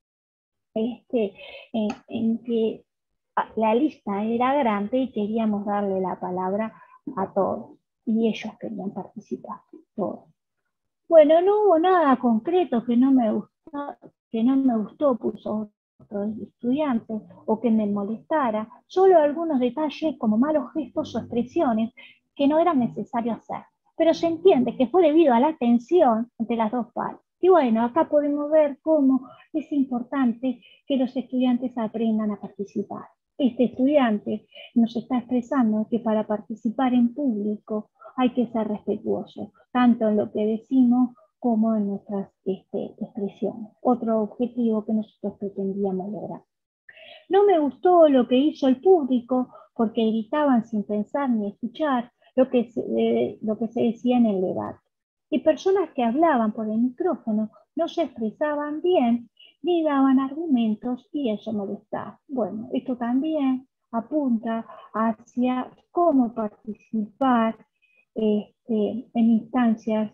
este, en, en que la lista era grande y queríamos darle la palabra a todos, y ellos querían participar, todos. Bueno, no hubo nada concreto que no me gustó, que no me gustó, puso otro estudiante, o que me molestara, solo algunos detalles como malos gestos o expresiones que no eran necesarios hacer, pero se entiende que fue debido a la tensión entre las dos partes. Y bueno, acá podemos ver cómo es importante que los estudiantes aprendan a participar. Este estudiante nos está expresando que para participar en público hay que ser respetuoso, tanto en lo que decimos como en nuestras este, expresiones. Otro objetivo que nosotros pretendíamos lograr. No me gustó lo que hizo el público porque gritaban sin pensar ni escuchar lo que se, eh, lo que se decía en el debate. Y personas que hablaban por el micrófono no se expresaban bien ni daban argumentos y eso molestaba. Bueno, esto también apunta hacia cómo participar este, en instancias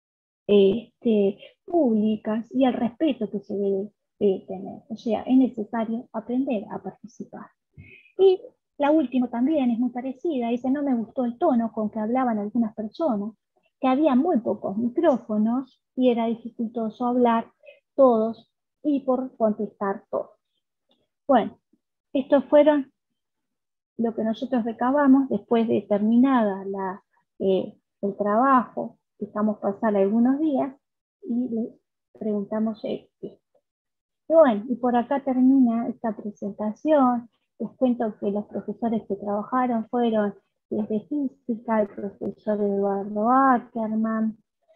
este, públicas y el respeto que se debe eh, tener. O sea, es necesario aprender a participar. Y la última también es muy parecida, dice, no me gustó el tono con que hablaban algunas personas, que había muy pocos micrófonos y era dificultoso hablar todos y por contestar todos. Bueno, estos fueron lo que nosotros recabamos después de terminada la, eh, el trabajo, dejamos pasar algunos días y le preguntamos esto. Y bueno, y por acá termina esta presentación. Les cuento que los profesores que trabajaron fueron desde física, el profesor Eduardo Ackerman,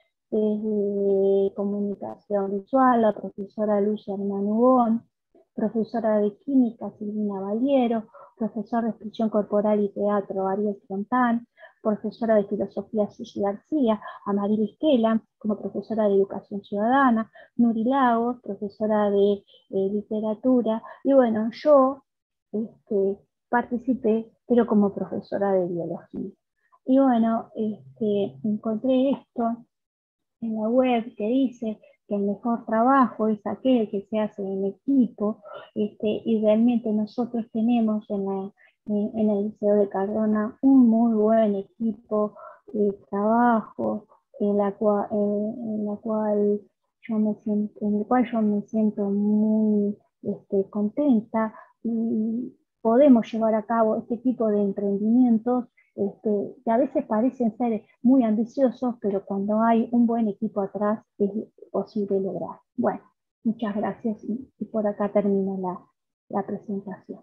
desde comunicación visual, la profesora Lucia Manubón, profesora de química Silvina Valiero, profesor de expresión corporal y teatro Ariel Fontán, profesora de filosofía Susi García, Amaril Isquela, como profesora de educación ciudadana, Nuri Lagos, profesora de eh, literatura, y bueno, yo este, participé, pero como profesora de biología. Y bueno, este, encontré esto en la web que dice que el mejor trabajo es aquel que se hace en equipo, este, y realmente nosotros tenemos en, la, en, en el Liceo de Cardona un muy buen equipo de trabajo en la cual, en, en la cual yo me siento, en el cual yo me siento muy este, contenta y podemos llevar a cabo este tipo de emprendimientos Este, que a veces parecen ser muy ambiciosos, pero cuando hay un buen equipo atrás es posible lograr. Bueno, muchas gracias y, y por acá termina la, la presentación.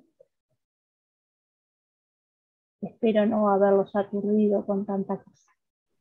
Espero no haberlos aturdido con tanta cosa.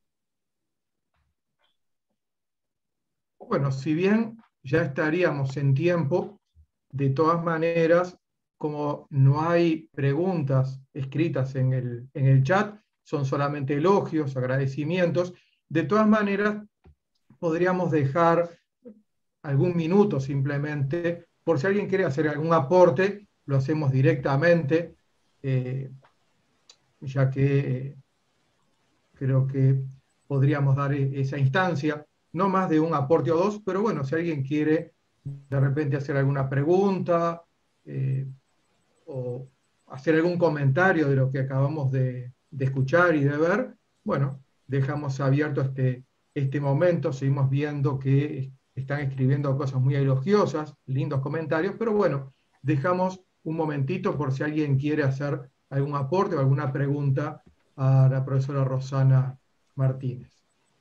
Bueno, si bien ya estaríamos en tiempo, de todas maneras, como no hay preguntas escritas en el, en el chat, son solamente elogios, agradecimientos, de todas maneras podríamos dejar algún minuto simplemente, por si alguien quiere hacer algún aporte, lo hacemos directamente, eh, ya que eh, creo que podríamos dar esa instancia, no más de un aporte o dos, pero bueno, si alguien quiere de repente hacer alguna pregunta, eh, o hacer algún comentario de lo que acabamos de, de escuchar y de ver, bueno, dejamos abierto este, este momento, seguimos viendo que están escribiendo cosas muy elogiosas, lindos comentarios, pero bueno, dejamos un momentito por si alguien quiere hacer algún aporte o alguna pregunta a la profesora Rosana Martínez.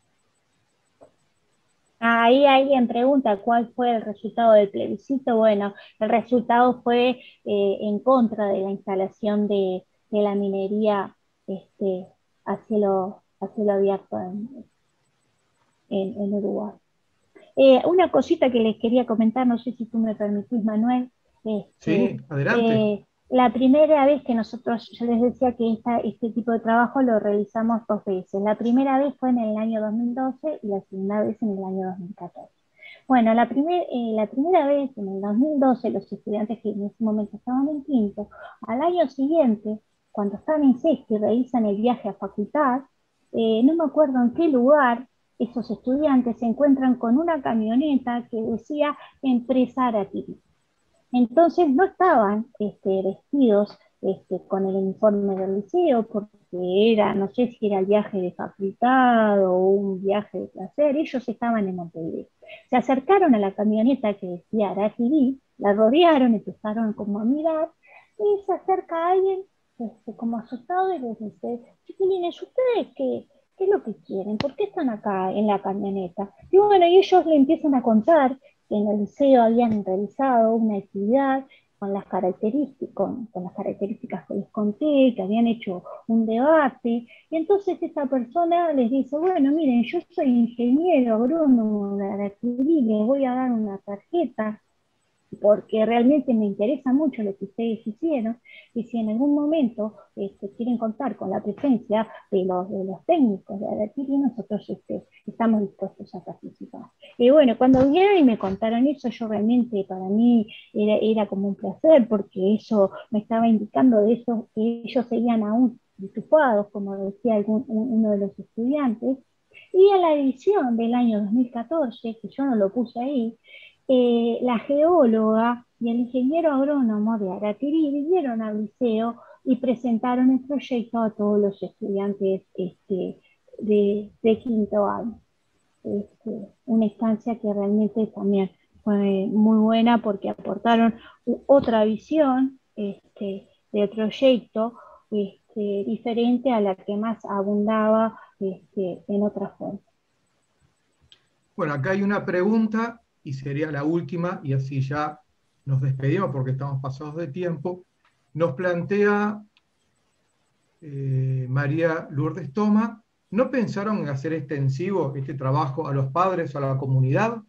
Ahí alguien pregunta cuál fue el resultado del plebiscito. Bueno, el resultado fue eh, en contra de la instalación de, de la minería este, a, cielo, a cielo abierto en, en, en Uruguay. Eh, una cosita que les quería comentar, no sé si tú me permitís, Manuel. Este, sí, adelante. Eh, la primera vez que nosotros, yo les decía que esta, este tipo de trabajo lo realizamos dos veces. La primera vez fue en el año dos mil doce y la segunda vez en el año dos mil catorce. Bueno, la, primer, eh, la primera vez, en el dos mil doce, los estudiantes que en ese momento estaban en quinto, al año siguiente, cuando están en sexto y realizan el viaje a facultad, eh, no me acuerdo en qué lugar, esos estudiantes se encuentran con una camioneta que decía Empresa Aratiri. Entonces no estaban este, vestidos este, con el uniforme del liceo, porque era, no sé si era el viaje de facultad o un viaje de placer, ellos estaban en Montevideo. Se acercaron a la camioneta que decía Aratiri, la rodearon, empezaron como a mirar, y se acerca alguien este, como asustado y les dice, chiquilines, ¿ustedes qué? ¿Qué es lo que quieren? ¿Por qué están acá en la camioneta? Y bueno, y ellos le empiezan a contar que en el liceo habían realizado una actividad con las características, con, con las características que les conté, que habían hecho un debate, y entonces esta persona les dice, bueno, miren, yo soy ingeniero agrónomo de Aratiri, les voy a dar una tarjeta porque realmente me interesa mucho lo que ustedes hicieron, y si en algún momento este, quieren contar con la presencia de los, de los técnicos de Aratiri, nosotros este, estamos dispuestos a participar. Y bueno, cuando vinieron y me contaron eso, yo realmente, para mí, era, era como un placer, porque eso me estaba indicando de eso, que ellos seguían aún enchufados, como decía algún, uno de los estudiantes. Y a la edición del año dos mil catorce, que yo no lo puse ahí, eh, la geóloga y el ingeniero agrónomo de Aratiri vinieron al liceo y presentaron el proyecto a todos los estudiantes este, de, de quinto año. Este, una instancia que realmente también fue muy buena, porque aportaron otra visión este, del proyecto este, diferente a la que más abundaba este, en otras fuentes. Bueno, acá hay una pregunta, y sería la última, y así ya nos despedimos porque estamos pasados de tiempo. Nos plantea eh, María Lourdes Toma: ¿no pensaron en hacer extensivo este trabajo a los padres o a la comunidad?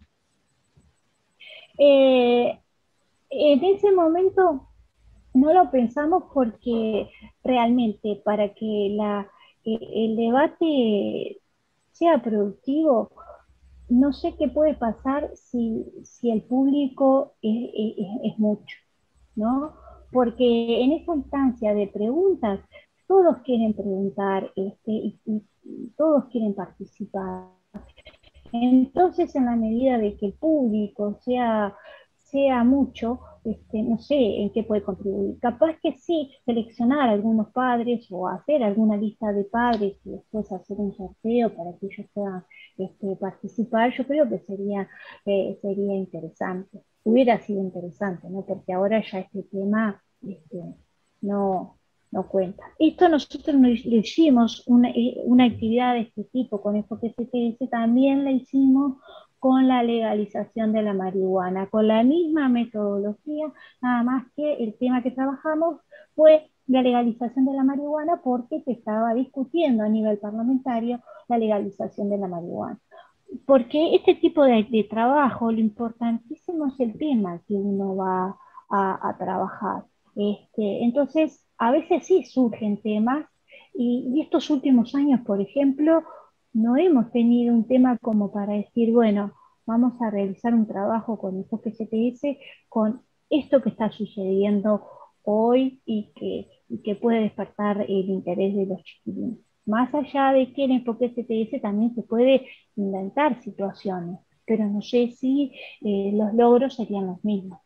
Eh, en ese momento no lo pensamos, porque realmente para que la, eh, el debate sea productivo, no sé qué puede pasar si, si el público es, es, es mucho, ¿no? Porque en esa instancia de preguntas, todos quieren preguntar este, y, y, y todos quieren participar. Entonces, en la medida de que el público sea, sea mucho, este, no sé en qué puede contribuir. Capaz que sí, seleccionar a algunos padres o hacer alguna lista de padres y después hacer un sorteo para que ellos puedan este, participar, yo creo que sería, eh, sería interesante. Hubiera sido interesante, ¿no? Porque ahora ya este tema este, no, no cuenta. Esto nosotros lo hicimos, una, una actividad de este tipo con Enfoque C T S, también la hicimos con la legalización de la marihuana, con la misma metodología, nada más que el tema que trabajamos fue la legalización de la marihuana, porque se estaba discutiendo a nivel parlamentario la legalización de la marihuana. Porque este tipo de, de trabajo, lo importantísimo es el tema que uno va a, a trabajar. Este, entonces, a veces sí surgen temas, y, y estos últimos años, por ejemplo, no hemos tenido un tema como para decir, bueno, vamos a realizar un trabajo con Enfoque C T S con esto que está sucediendo hoy y que, y que puede despertar el interés de los chiquilines. Más allá de que en Enfoque C T S también se puede inventar situaciones, pero no sé si eh, los logros serían los mismos.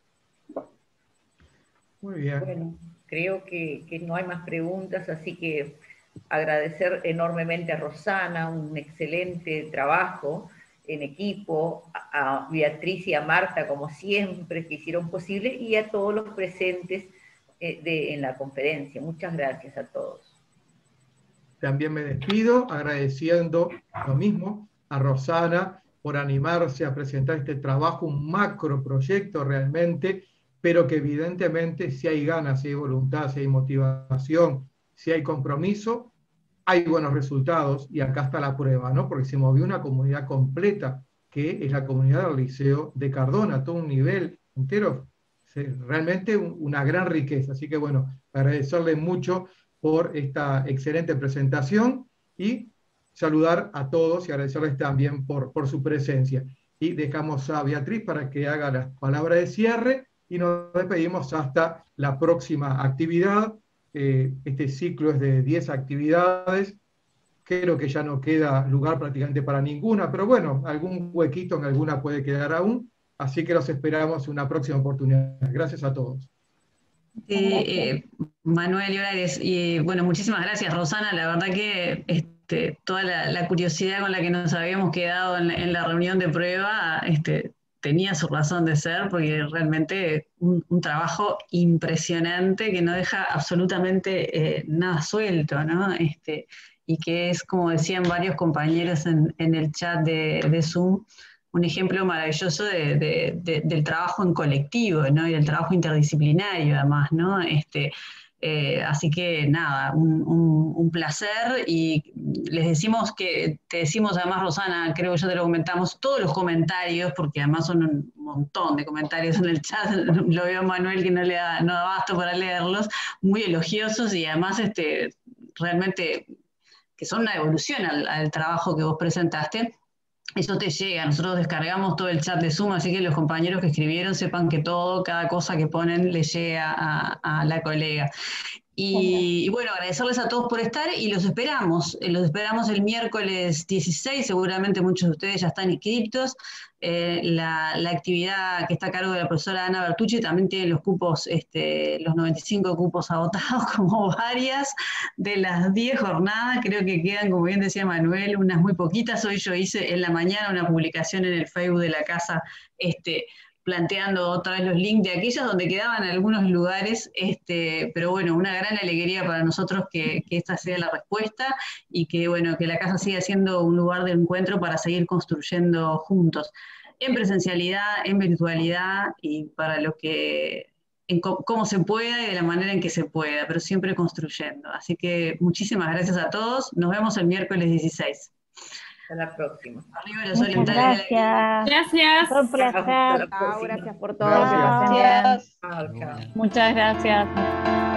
Muy bien. Bueno, creo que, que no hay más preguntas, así que agradecer enormemente a Rosana, un excelente trabajo en equipo, a Beatriz y a Marta, como siempre, que hicieron posible, y a todos los presentes eh, de, en la conferencia. Muchas gracias a todos. También me despido agradeciendo lo mismo a Rosana por animarse a presentar este trabajo, un macro proyecto realmente, pero que evidentemente si hay ganas, si hay voluntad, si hay motivación, si hay compromiso, hay buenos resultados, y acá está la prueba, ¿no? Porque se movió una comunidad completa, que es la comunidad del Liceo de Cardona, todo un nivel entero, realmente una gran riqueza. Así que bueno, agradecerle mucho por esta excelente presentación y saludar a todos y agradecerles también por, por su presencia. Y dejamos a Beatriz para que haga las palabras de cierre y nos despedimos hasta la próxima actividad. Eh, este ciclo es de diez actividades, creo que ya no queda lugar prácticamente para ninguna, pero bueno, algún huequito en alguna puede quedar aún, así que los esperamos en una próxima oportunidad. Gracias a todos. Eh, eh, Manuel y Orares, y bueno, muchísimas gracias, Rosana. La verdad que este, toda la, la curiosidad con la que nos habíamos quedado en, en la reunión de prueba este, tenía su razón de ser, porque realmente un, un trabajo impresionante que no deja absolutamente eh, nada suelto, ¿no? Este, y que es, como decían varios compañeros en, en el chat de, de Zoom, un ejemplo maravilloso de, de, de, del trabajo en colectivo, ¿no? Y del trabajo interdisciplinario, además, ¿no? Este, Eh, así que nada, un, un, un placer, y les decimos que, te decimos además, Rosana, creo que ya te lo comentamos, todos los comentarios, porque además son un montón de comentarios en el chat, lo veo a Manuel que no le da, no da abasto para leerlos, muy elogiosos, y además este, realmente que son una evolución al, al trabajo que vos presentaste. Eso te llega, nosotros descargamos todo el chat de Zoom, así que los compañeros que escribieron sepan que todo, cada cosa que ponen le llega a, a la colega. Y, y bueno, agradecerles a todos por estar, y los esperamos, eh, los esperamos el miércoles dieciséis, seguramente muchos de ustedes ya están inscritos. Eh, la, la actividad que está a cargo de la profesora Ana Bertucci también tiene los cupos, este, los noventa y cinco cupos agotados, como varias de las diez jornadas, creo que quedan, como bien decía Manuel, unas muy poquitas. Hoy yo hice en la mañana una publicación en el Facebook de la casa, este, planteando otra vez los links de aquellas donde quedaban algunos lugares, este, pero bueno, una gran alegría para nosotros que, que esta sea la respuesta, y que bueno, que la casa siga siendo un lugar de encuentro para seguir construyendo juntos, en presencialidad, en virtualidad, y para lo que, en cómo se pueda y de la manera en que se pueda, pero siempre construyendo. Así que muchísimas gracias a todos, nos vemos el miércoles dieciséis. Hasta la próxima. Arriba los Muchas orientales. gracias. Gracias. Fue un placer. Hasta la Chao, próxima. gracias por todo. Gracias. Que estén bien. Chao, chao. Muchas gracias.